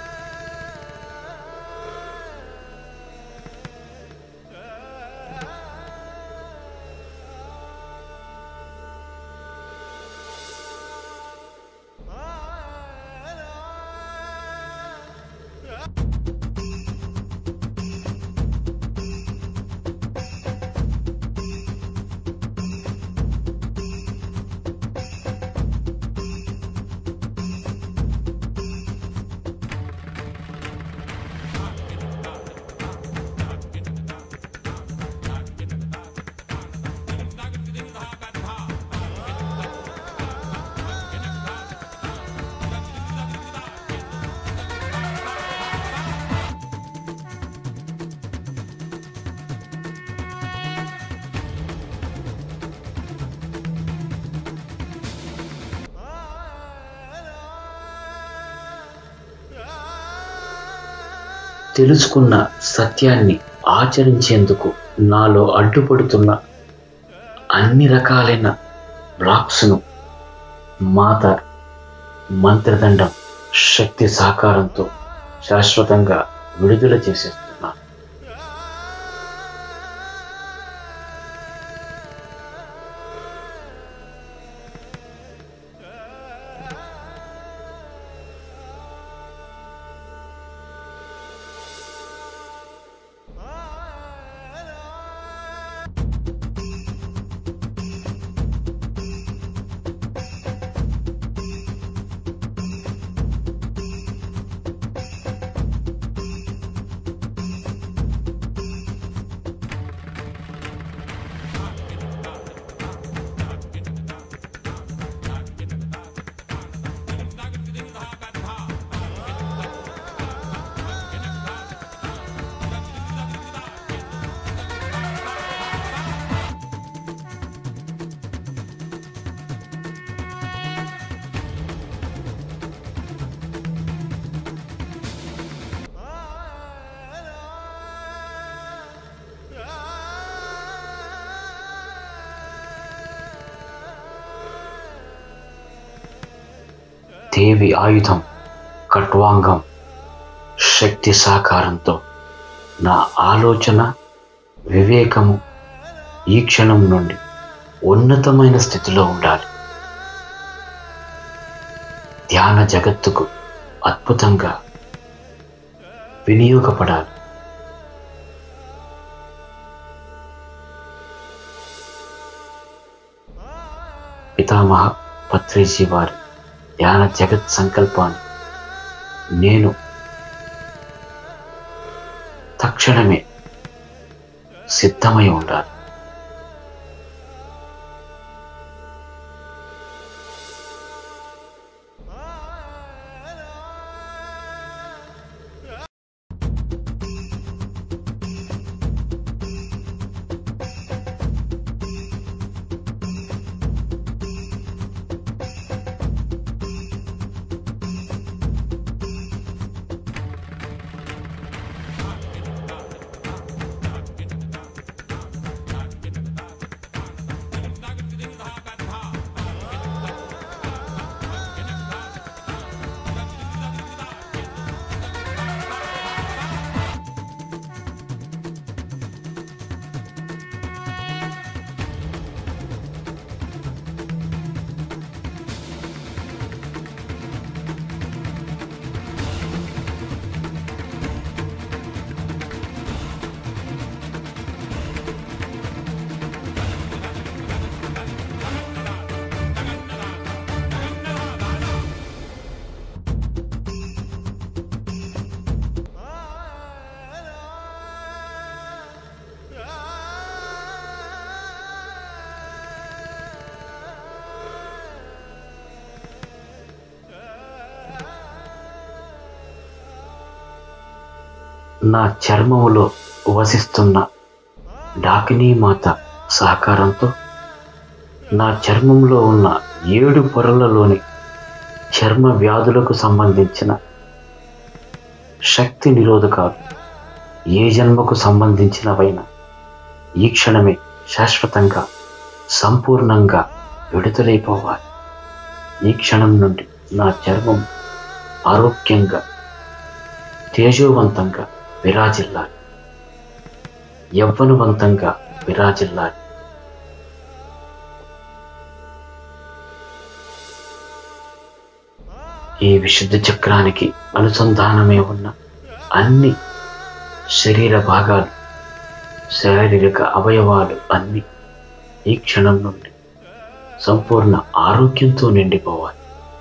తెలుసుకున్న సత్యాన్ని ఆచరించేందుకు నాలో అడ్డుపడుతున్న అన్ని రకాలైన బ్లాక్స్ను మాత మంత్రదండం శక్తి సహకారంతో శాశ్వతంగా విడుదల చేసేస్తున్నాను. దేవి ఆయుధం ఖట్వాంగం శక్తి సహకారంతో నా ఆలోచన, వివేకము ఈ క్షణం నుండి ఉన్నతమైన స్థితిలో ఉండాలి. ధ్యాన జగత్తుకు అద్భుతంగా వినియోగపడాలి. పితామహ పత్రిజీ వారి ధ్యాన జగత్ సంకల్పాన్ని నేను తక్షణమే సిద్ధమై ఉండాలి. నా చర్మములో వసిస్తున్న డాకినీ మాత సహకారంతో నా చర్మంలో ఉన్న ఏడు పొరలలోని చర్మ వ్యాధులకు సంబంధించిన శక్తి నిరోధకాలు ఏ జన్మకు సంబంధించినవైనా ఈ క్షణమే శాశ్వతంగా సంపూర్ణంగా విడుదలైపోవాలి. ఈ క్షణం నుండి నా చర్మం ఆరోగ్యంగా తేజోవంతంగా విరాజిల్లాలి, యవ్వనవంతంగా విరాజిల్లాలి. ఈ విశుద్ధ చక్రానికి అనుసంధానమే ఉన్న అన్ని శరీర భాగాలు, శారీరక అవయవాలు అన్నీ ఈ క్షణం నుండి సంపూర్ణ ఆరోగ్యంతో నిండిపోవాలి.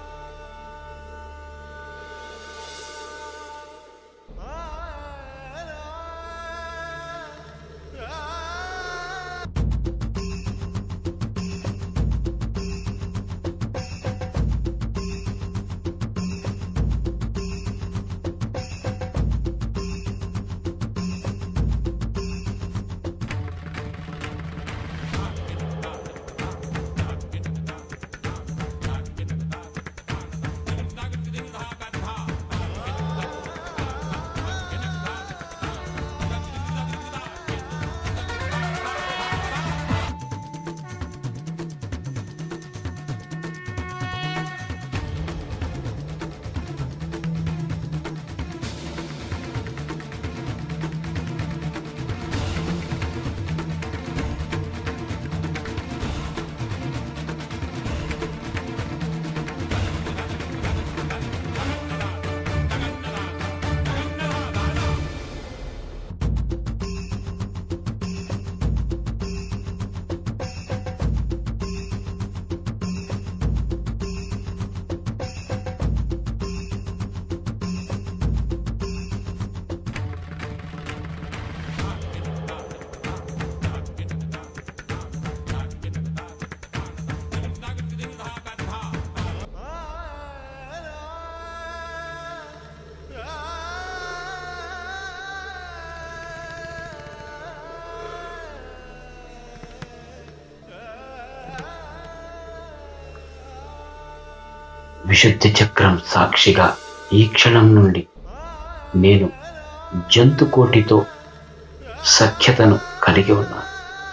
విశుద్ధి చక్రం సాక్షిగా ఈ క్షణం నుండి నేను జంతుకోటితో సఖ్యతను కలిగి ఉన్నాను.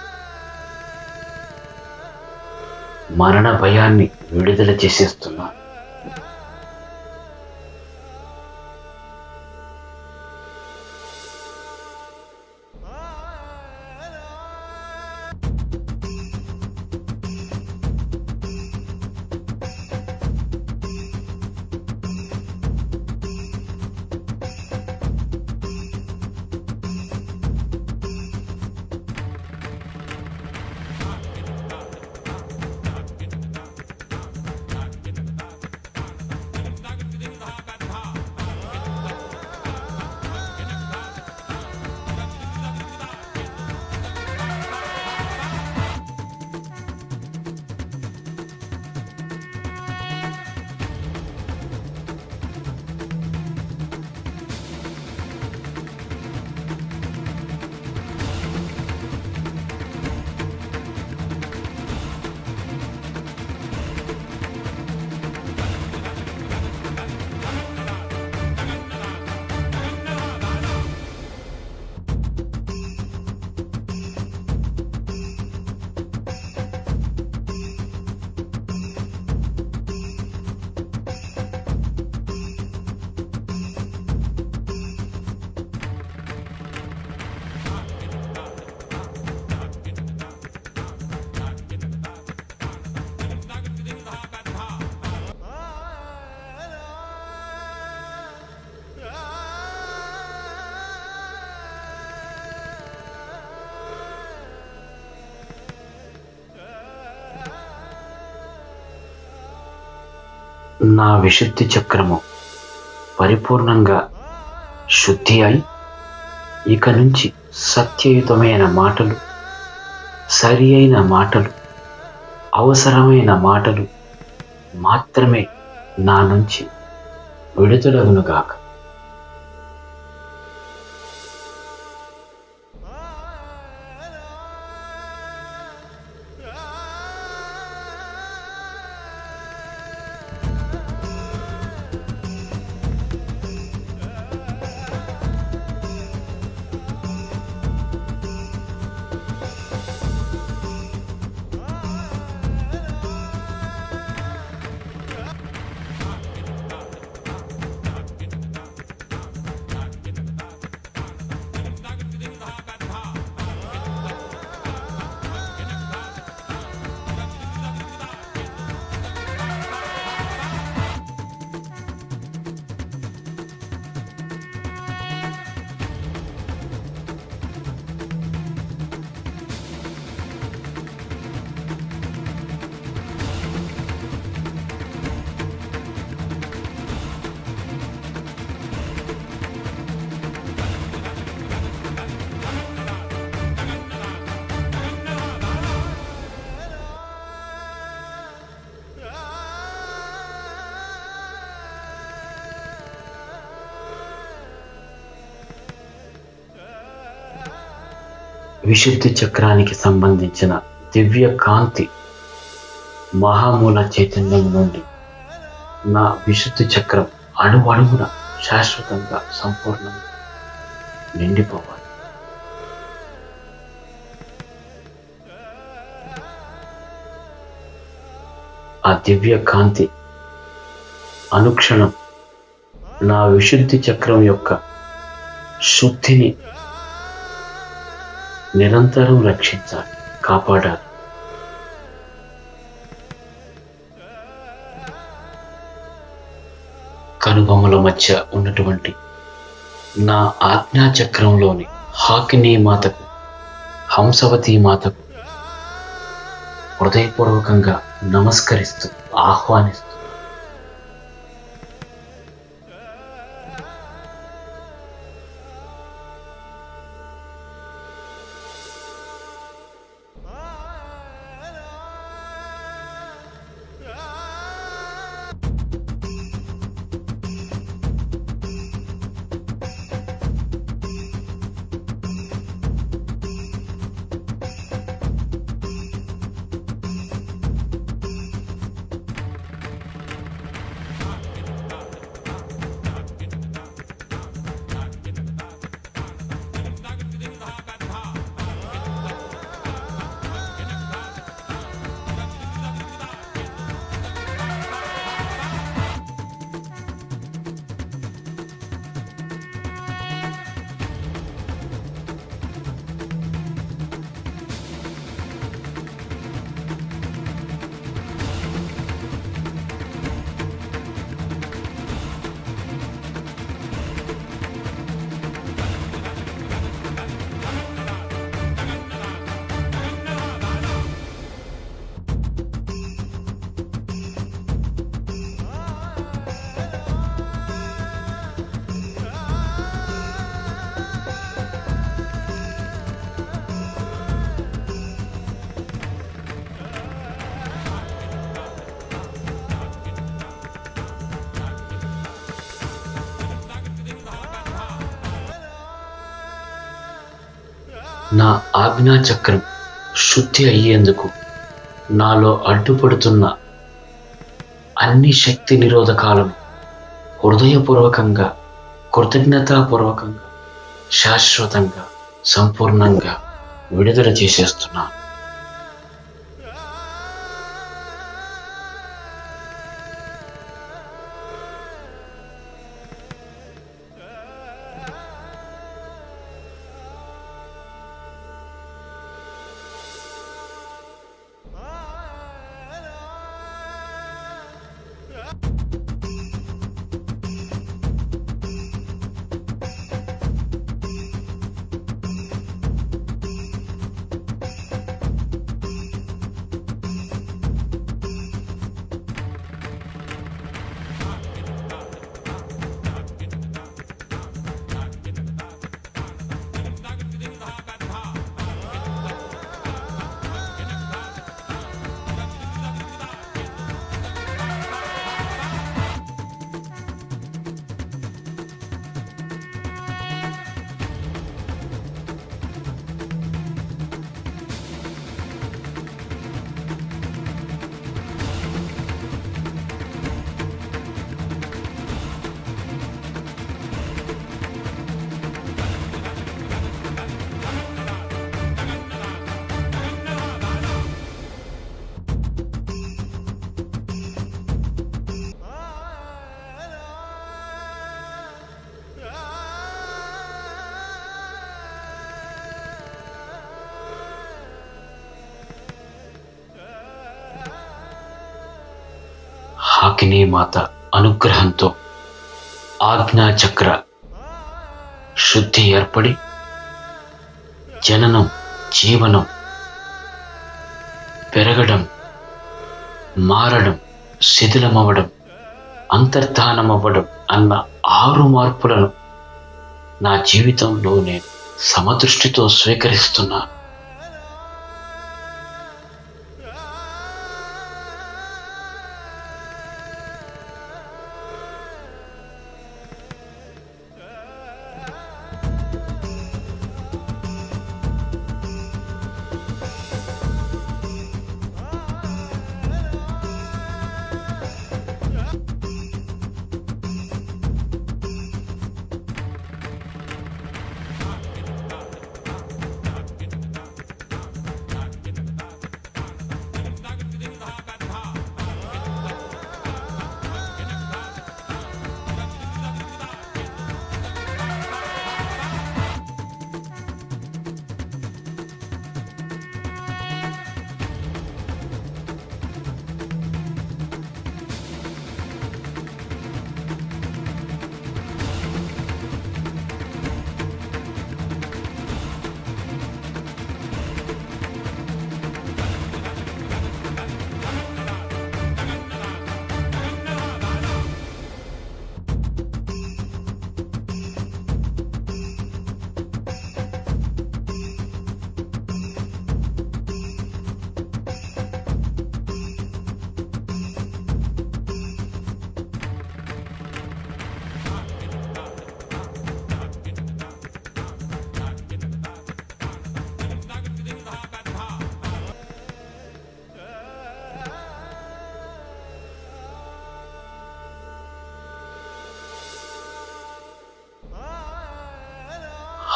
మరణ భయాన్ని విడుదల చేసేస్తున్నాను. నా విశుద్ధి చక్రము పరిపూర్ణంగా శుద్ధి అయి ఇక నుంచి సత్యయుతమైన మాటలు, సరి అయిన మాటలు, అవసరమైన మాటలు మాత్రమే నా నుంచి విడుదలగునుగాక. విశుద్ధి చక్రానికి సంబంధించిన దివ్య కాంతి మహామూల చైతన్యం నుండి నా విశుద్ధి చక్రం అణువణువున శాశ్వతంగా సంపూర్ణంగా నిండిపోవాలి. ఆ దివ్య కాంతి అనుక్షణం నా విశుద్ధి చక్రం యొక్క శుద్ధిని నిరంతరం రక్షించాలి, కాపాడాలి. కనుబొమ్మల మధ్య ఉన్నటువంటి నా ఆజ్ఞా చక్రంలోని హాకినీ మాతకు, హంసవతీ మాతకు హృదయపూర్వకంగా నమస్కరిస్తూ ఆహ్వానిస్తూ నా ఆజ్ఞా చక్రం శుద్ధి అయ్యేందుకు నాలో అడ్డుపడుతున్న అన్ని శక్తి నిరోధకాలను హృదయపూర్వకంగా, కృతజ్ఞతాపూర్వకంగా, శాశ్వతంగా, సంపూర్ణంగా విడుదల చేసేస్తున్నాను. హాకినీ మాత అనుగ్రహంతో ఆజ్ఞా చక్ర శుద్ధి ఏర్పడి జననం, జీవనం, పెరగడం, మారడం, శిథిలమవ్వడం, అంతర్ధానమవ్వడం అన్న ఆరు మార్పులను నా జీవితంలో నేను సమదృష్టితో స్వీకరిస్తున్నాను.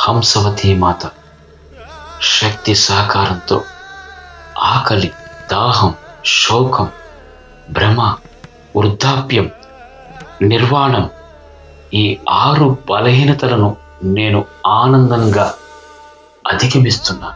హంసవతి మాత శక్తి సహకారంతో ఆకలి, దాహం, శోకం, భ్రమ, వృద్ధాప్యం, నిర్వాణం ఈ ఆరు బలహీనతలను నేను ఆనందంగా అధిగమిస్తున్నాను.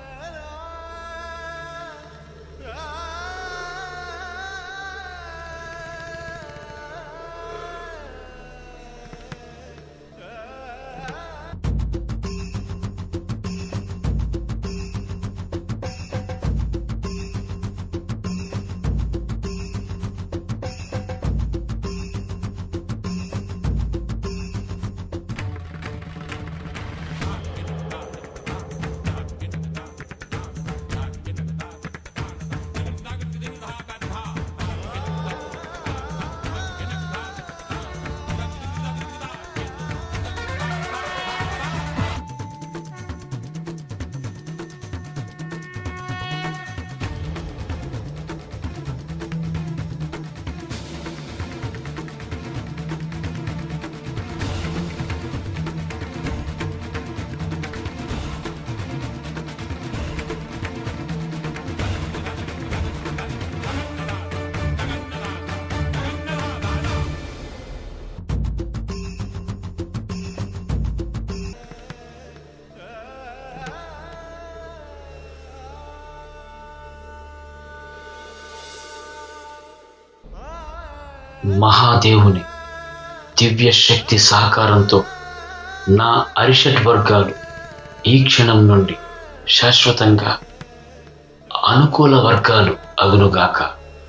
మహాదేవుని దివ్య శక్తి సహకారంతో నా అరిషట్ వర్గాలు ఈ క్షణం నుండి శాశ్వతంగా అనుకూల వర్గాలు అగునుగాక.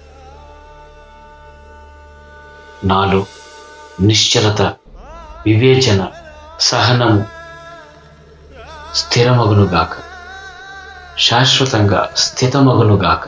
నాలో నిశ్చలత, వివేచన, సహనము స్థిరమగునుగాక, శాశ్వతంగా స్థితమగునుగాక.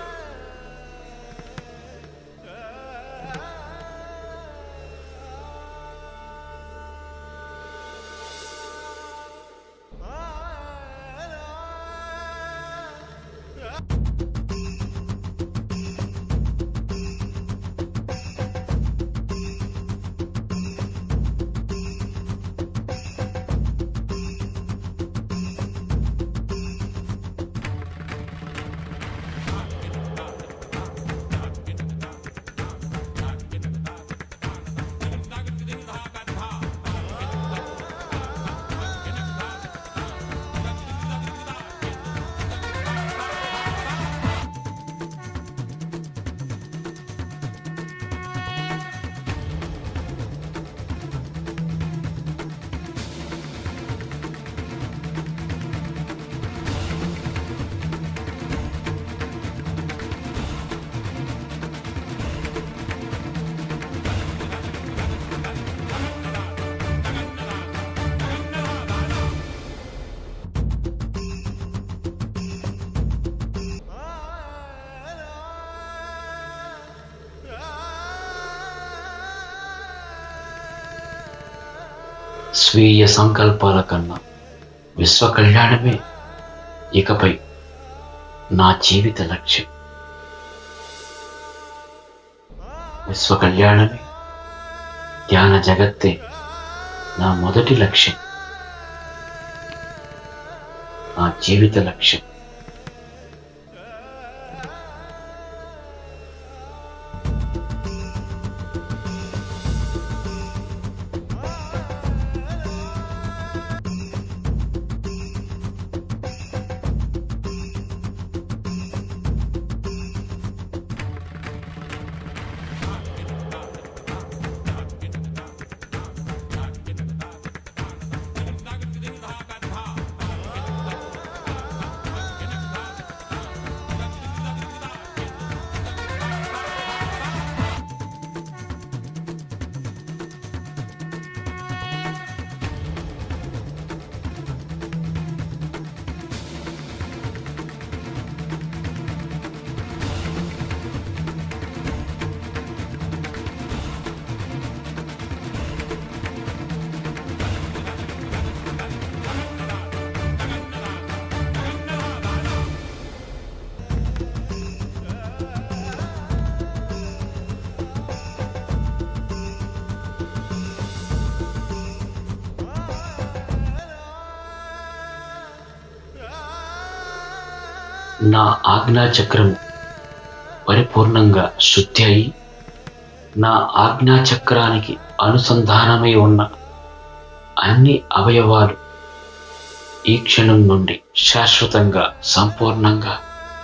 స్వీయ సంకల్పాల కన్నా విశ్వ కళ్యాణమే ఇకపై నా జీవిత లక్ష్యం. విశ్వ కళ్యాణమే, ధ్యాన జగత్తే నా మొదటి లక్ష్యం, నా జీవిత లక్ష్యం. నా ఆజ్ఞాచక్రము పరిపూర్ణంగా శుద్ధి అయి నా ఆజ్ఞాచక్రానికి అనుసంధానమై ఉన్న అన్ని అవయవాలు ఈ క్షణం నుండి శాశ్వతంగా సంపూర్ణంగా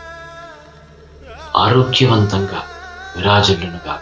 ఆరోగ్యవంతంగా విరాజిల్లునుగా.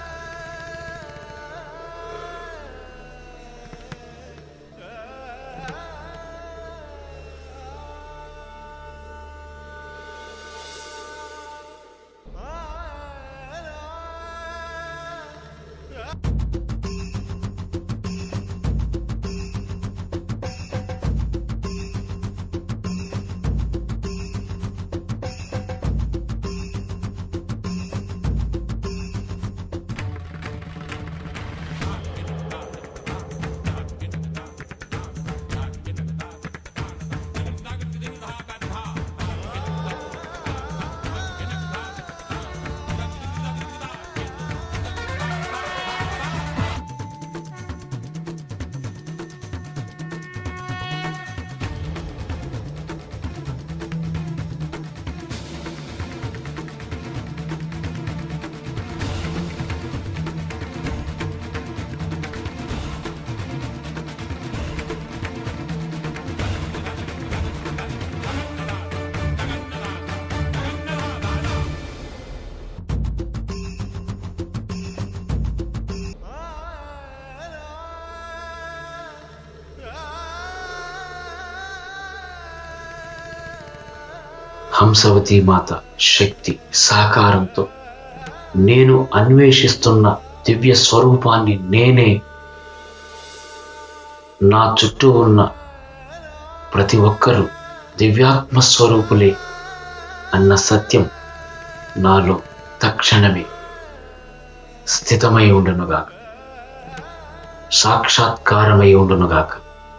హంసవతి మాత శక్తి సహకారంతో నేను అన్వేషిస్తున్న దివ్య స్వరూపాన్ని నేనే నా చుట్టూ ఉన్న ప్రతి ఒక్కరూ దివ్యాత్మ స్వరూపులే అన్న సత్యం నాలో తక్షణమే స్థితమై ఉండునుగాక, సాక్షాత్కారమై ఉండునుగాక.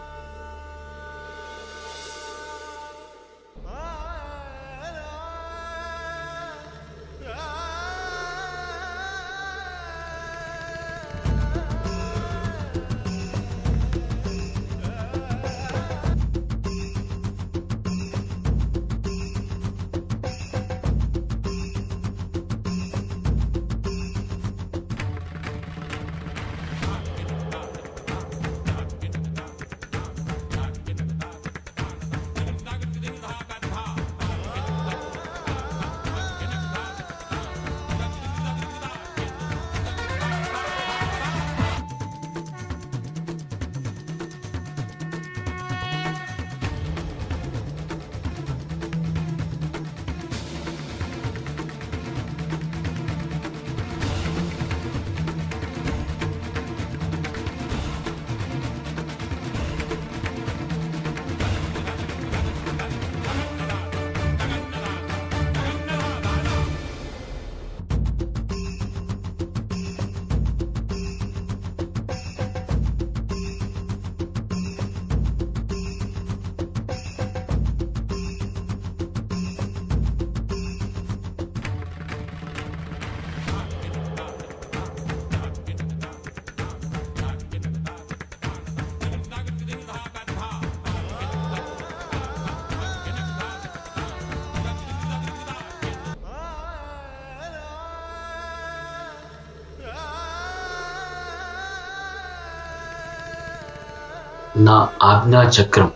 నా ఆజ్ఞాచక్రం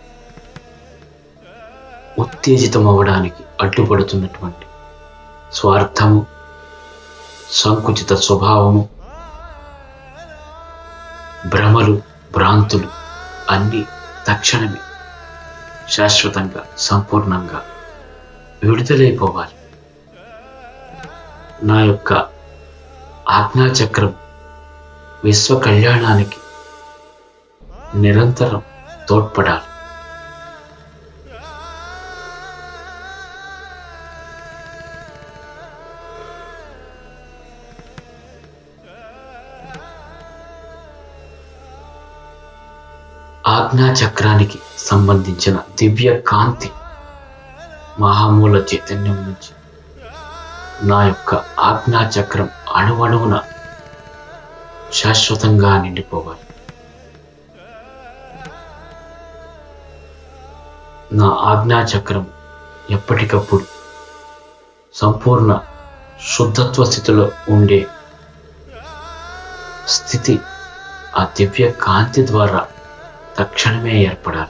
ఉత్తేజితం అవ్వడానికి అడ్డుపడుతున్నటువంటి స్వార్థము, సంకుచిత స్వభావము, భ్రమలు, భ్రాంతులు అన్నీ తక్షణమే శాశ్వతంగా సంపూర్ణంగా విడుదలైపోవాలి. నా యొక్క ఆజ్ఞాచక్రం విశ్వ కళ్యాణానికి నిరంతరం తోడ్పడాలి. ఆజ్ఞాచక్రానికి సంబంధించిన దివ్య కాంతి మహామూల చైతన్యం నుంచి నా యొక్క ఆజ్ఞాచక్రం అణువణువున శాశ్వతంగా నిండిపోవాలి. నా ఆజ్ఞాచక్రం ఎప్పటికప్పుడు సంపూర్ణ శుద్ధత్వ స్థితిలో ఉండే స్థితి ఆ దివ్య కాంతి ద్వారా తక్షణమే ఏర్పడాలి.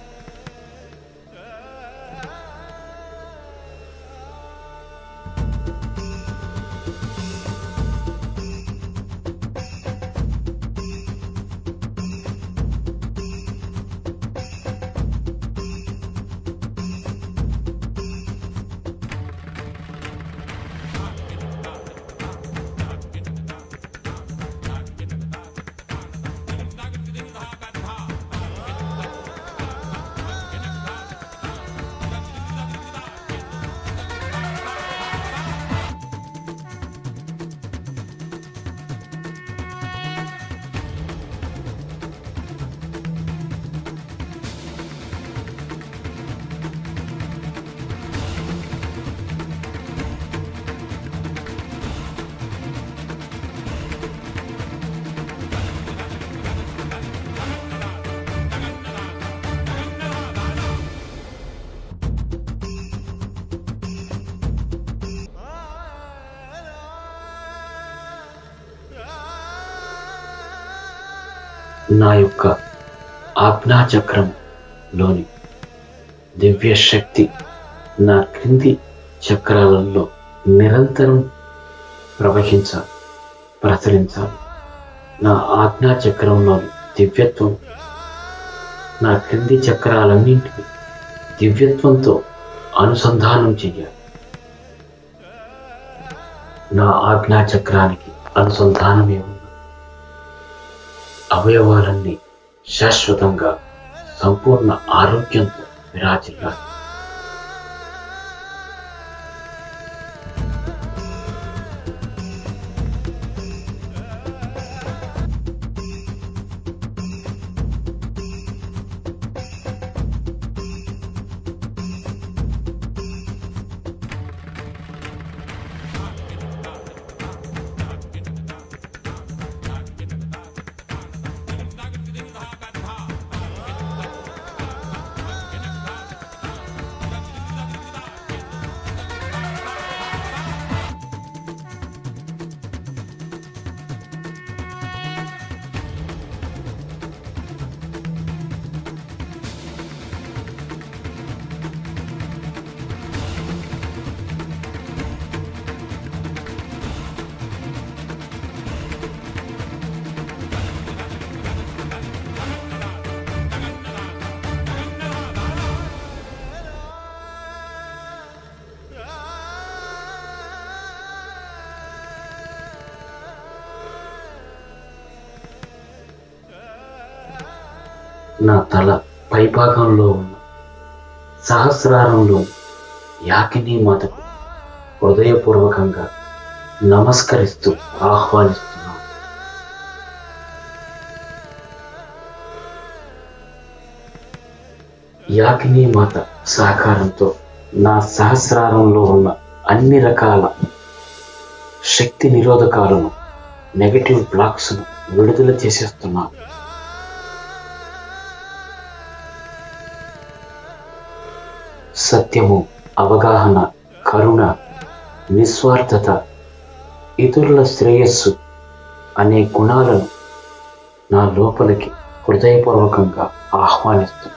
నా యొక్క ఆజ్ఞాచక్రంలోని దివ్య శక్తి నా క్రింది చక్రాలలో నిరంతరం ప్రవహించాలి, ప్రసరించాలి. నా ఆజ్ఞాచక్రంలోని దివ్యత్వం నా క్రింది చక్రాలన్నింటినీ దివ్యత్వంతో అనుసంధానం చెయ్యాలి. నా ఆజ్ఞాచక్రానికి అనుసంధానమే ఉన్న అవయవాలన్నీ శాశ్వతంగా సంపూర్ణ ఆరోగ్యంతో విరాజిల్లాలి. నా తల పైభాగంలో ఉన్న సహస్రారంలో యాకినీ మాతకు హృదయపూర్వకంగా నమస్కరిస్తూ ఆహ్వానిస్తున్నాను. యాకినీ మాత సహకారంతో నా సహస్రారంలో ఉన్న అన్ని రకాల శక్తి నిరోధకాలను, నెగటివ్ బ్లాక్స్ను విడుదల చేసేస్తున్నాను. సత్యము, అవగాహన, కరుణ, నిస్వార్థత, ఇతరుల శ్రేయస్సు అనే గుణాలను నా లోపలికి హృదయపూర్వకంగా ఆహ్వానిస్తున్నాను.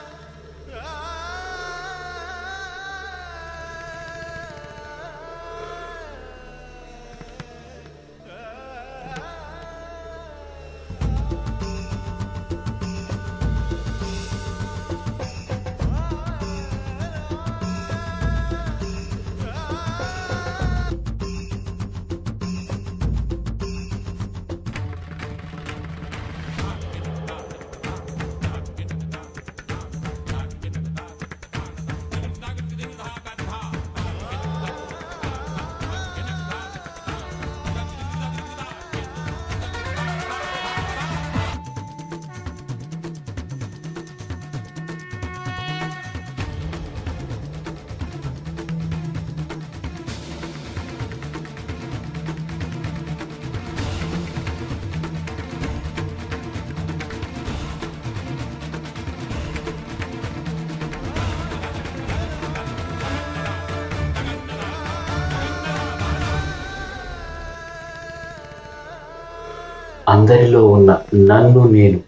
అందరిలో ఉన్న నన్ను నేను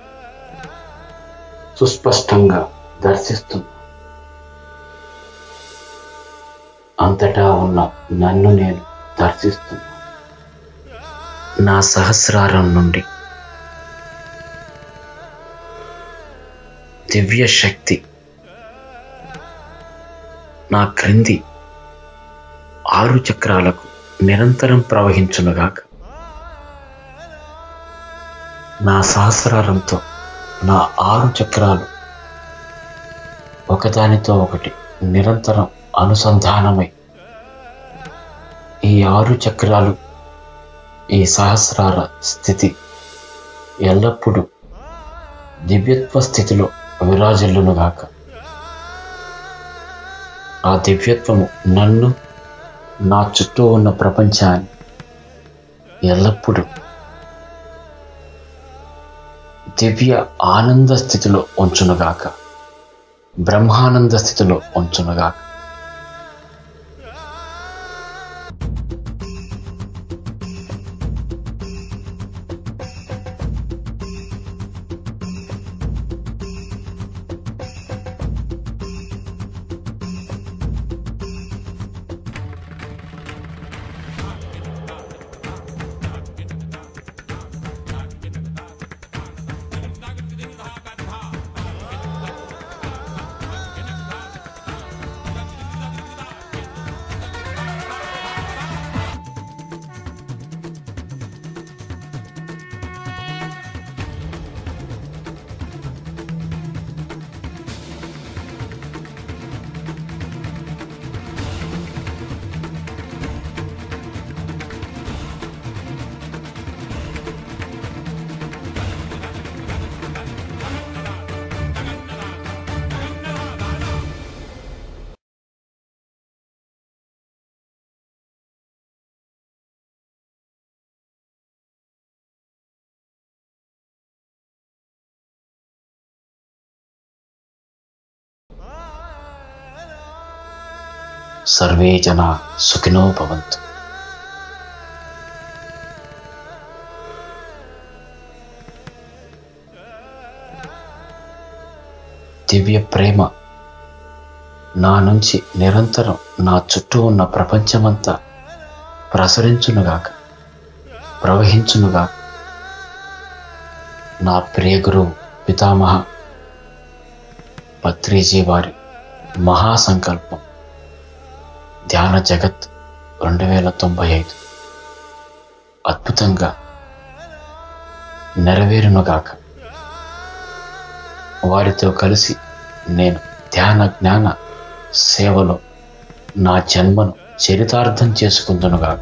సుస్పష్టంగా దర్శిస్తున్నా. అంతటా ఉన్న నన్ను నేను దర్శిస్తున్నా. నా సహస్రారం నుండి దివ్య శక్తి నా క్రింది ఆరు చక్రాలకు నిరంతరం ప్రవహించునుగాక. నా సహస్రారంతో నా ఆరు చక్రాలు ఒకదానితో ఒకటి నిరంతరం అనుసంధానమై ఈ ఆరు చక్రాలు, ఈ సహస్రార స్థితి ఎల్లప్పుడూ దివ్యత్వ స్థితిలో విరాజిల్లునుగాక. ఆ దివ్యత్వము నన్ను, నా చుట్టూ ఉన్న ప్రపంచాన్ని ఎల్లప్పుడూ దివ్య ఆనంద స్థితిలో ఉంచునుగాక, బ్రహ్మానంద స్థితిలో ఉంచునుగాక. సర్వే జనా సుఖినో భవంతు. దివ్య ప్రేమ నా నుంచి నిరంతరం నా చుట్టూ ఉన్న ప్రపంచమంతా ప్రసరించునుగాక, ప్రవహించునుగాక. నా ప్రియ గురువు పితామహ పత్రిజీ వారి మహాసంకల్పం ధ్యాన జగత్ రెండు వేల తొంభై ఐదు అద్భుతంగా నెరవేరునుగాక. వారితో కలిసి నేను ధ్యాన జ్ఞాన సేవలో నా జన్మను చరితార్థం చేసుకుందునుగాక.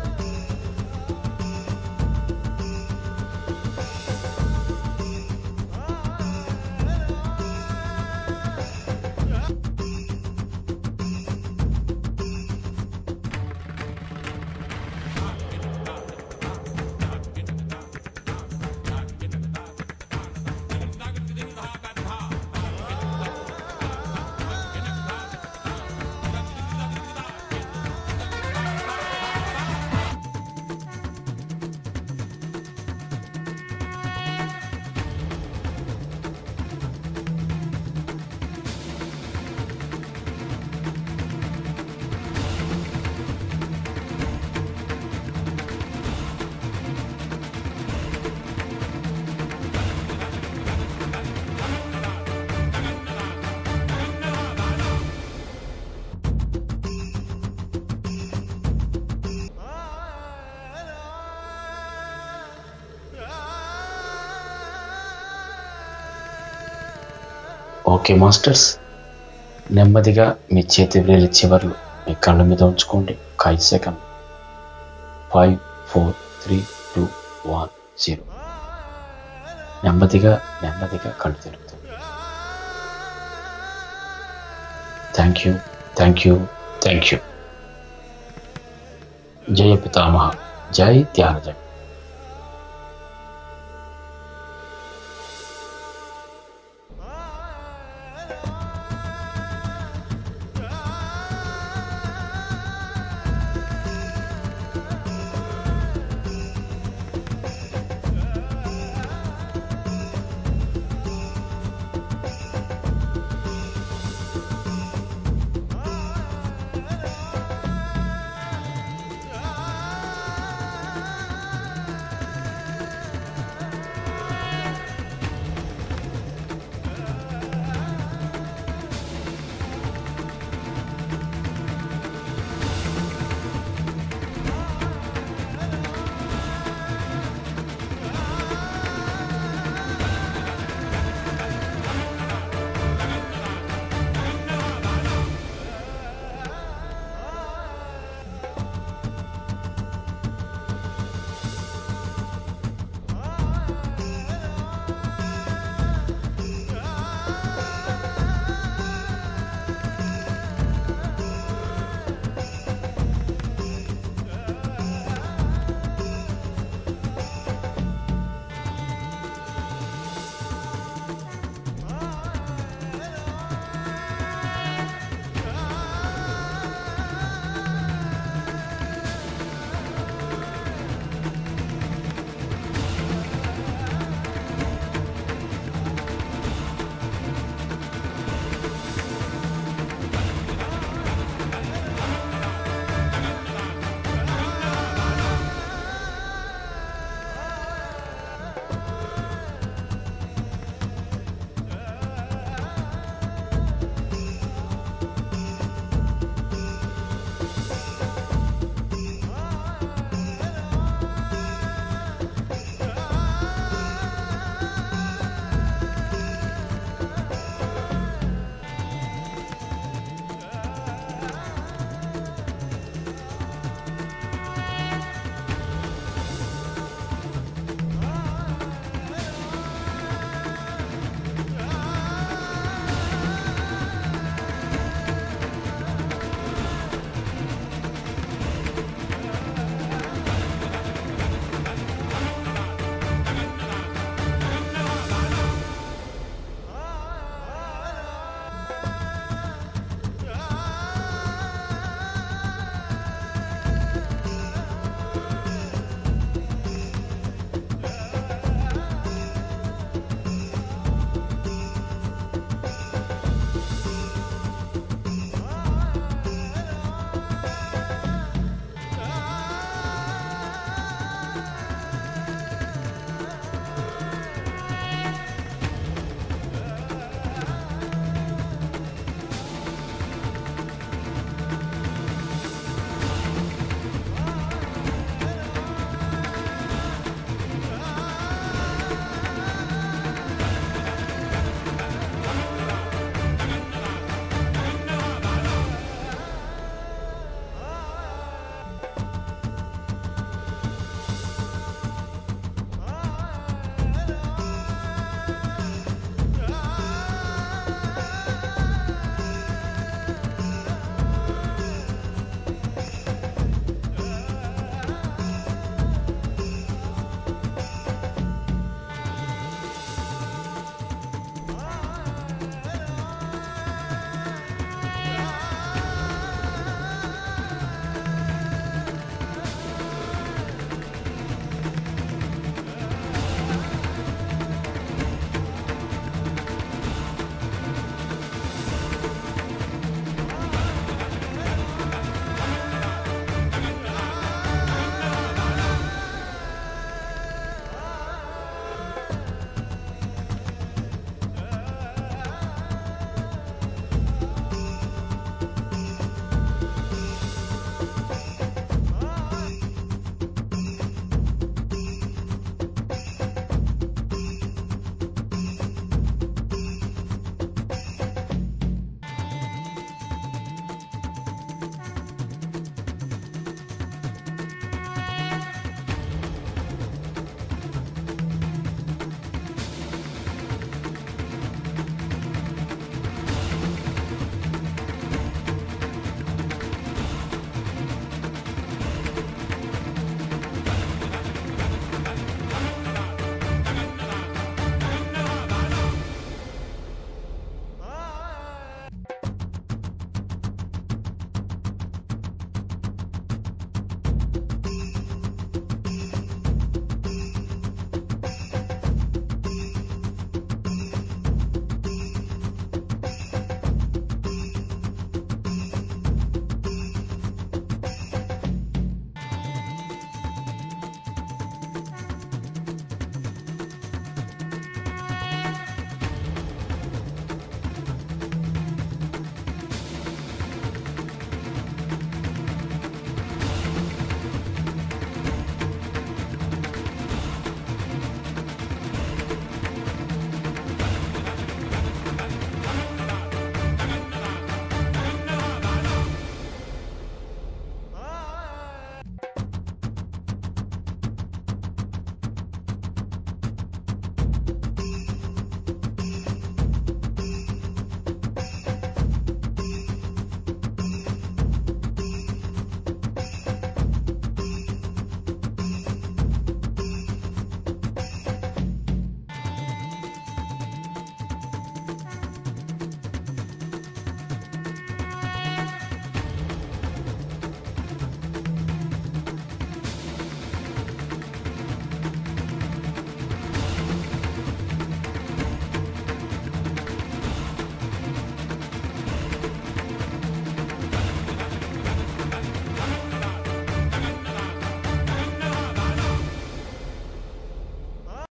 ఓకే మాస్టర్స్, నెమ్మదిగా మీ చేతి వేలి చివర్లు మీ కళ్ళ మీద ఉంచుకోండి. ఒక ఐదు second. Five four three two one zero. నెమ్మదిగా నెమ్మదిగా కళ్ళు తెరుతుంది. Thank you thank you thank you. జయ పితామహ, జై ధ్యాన జగత్.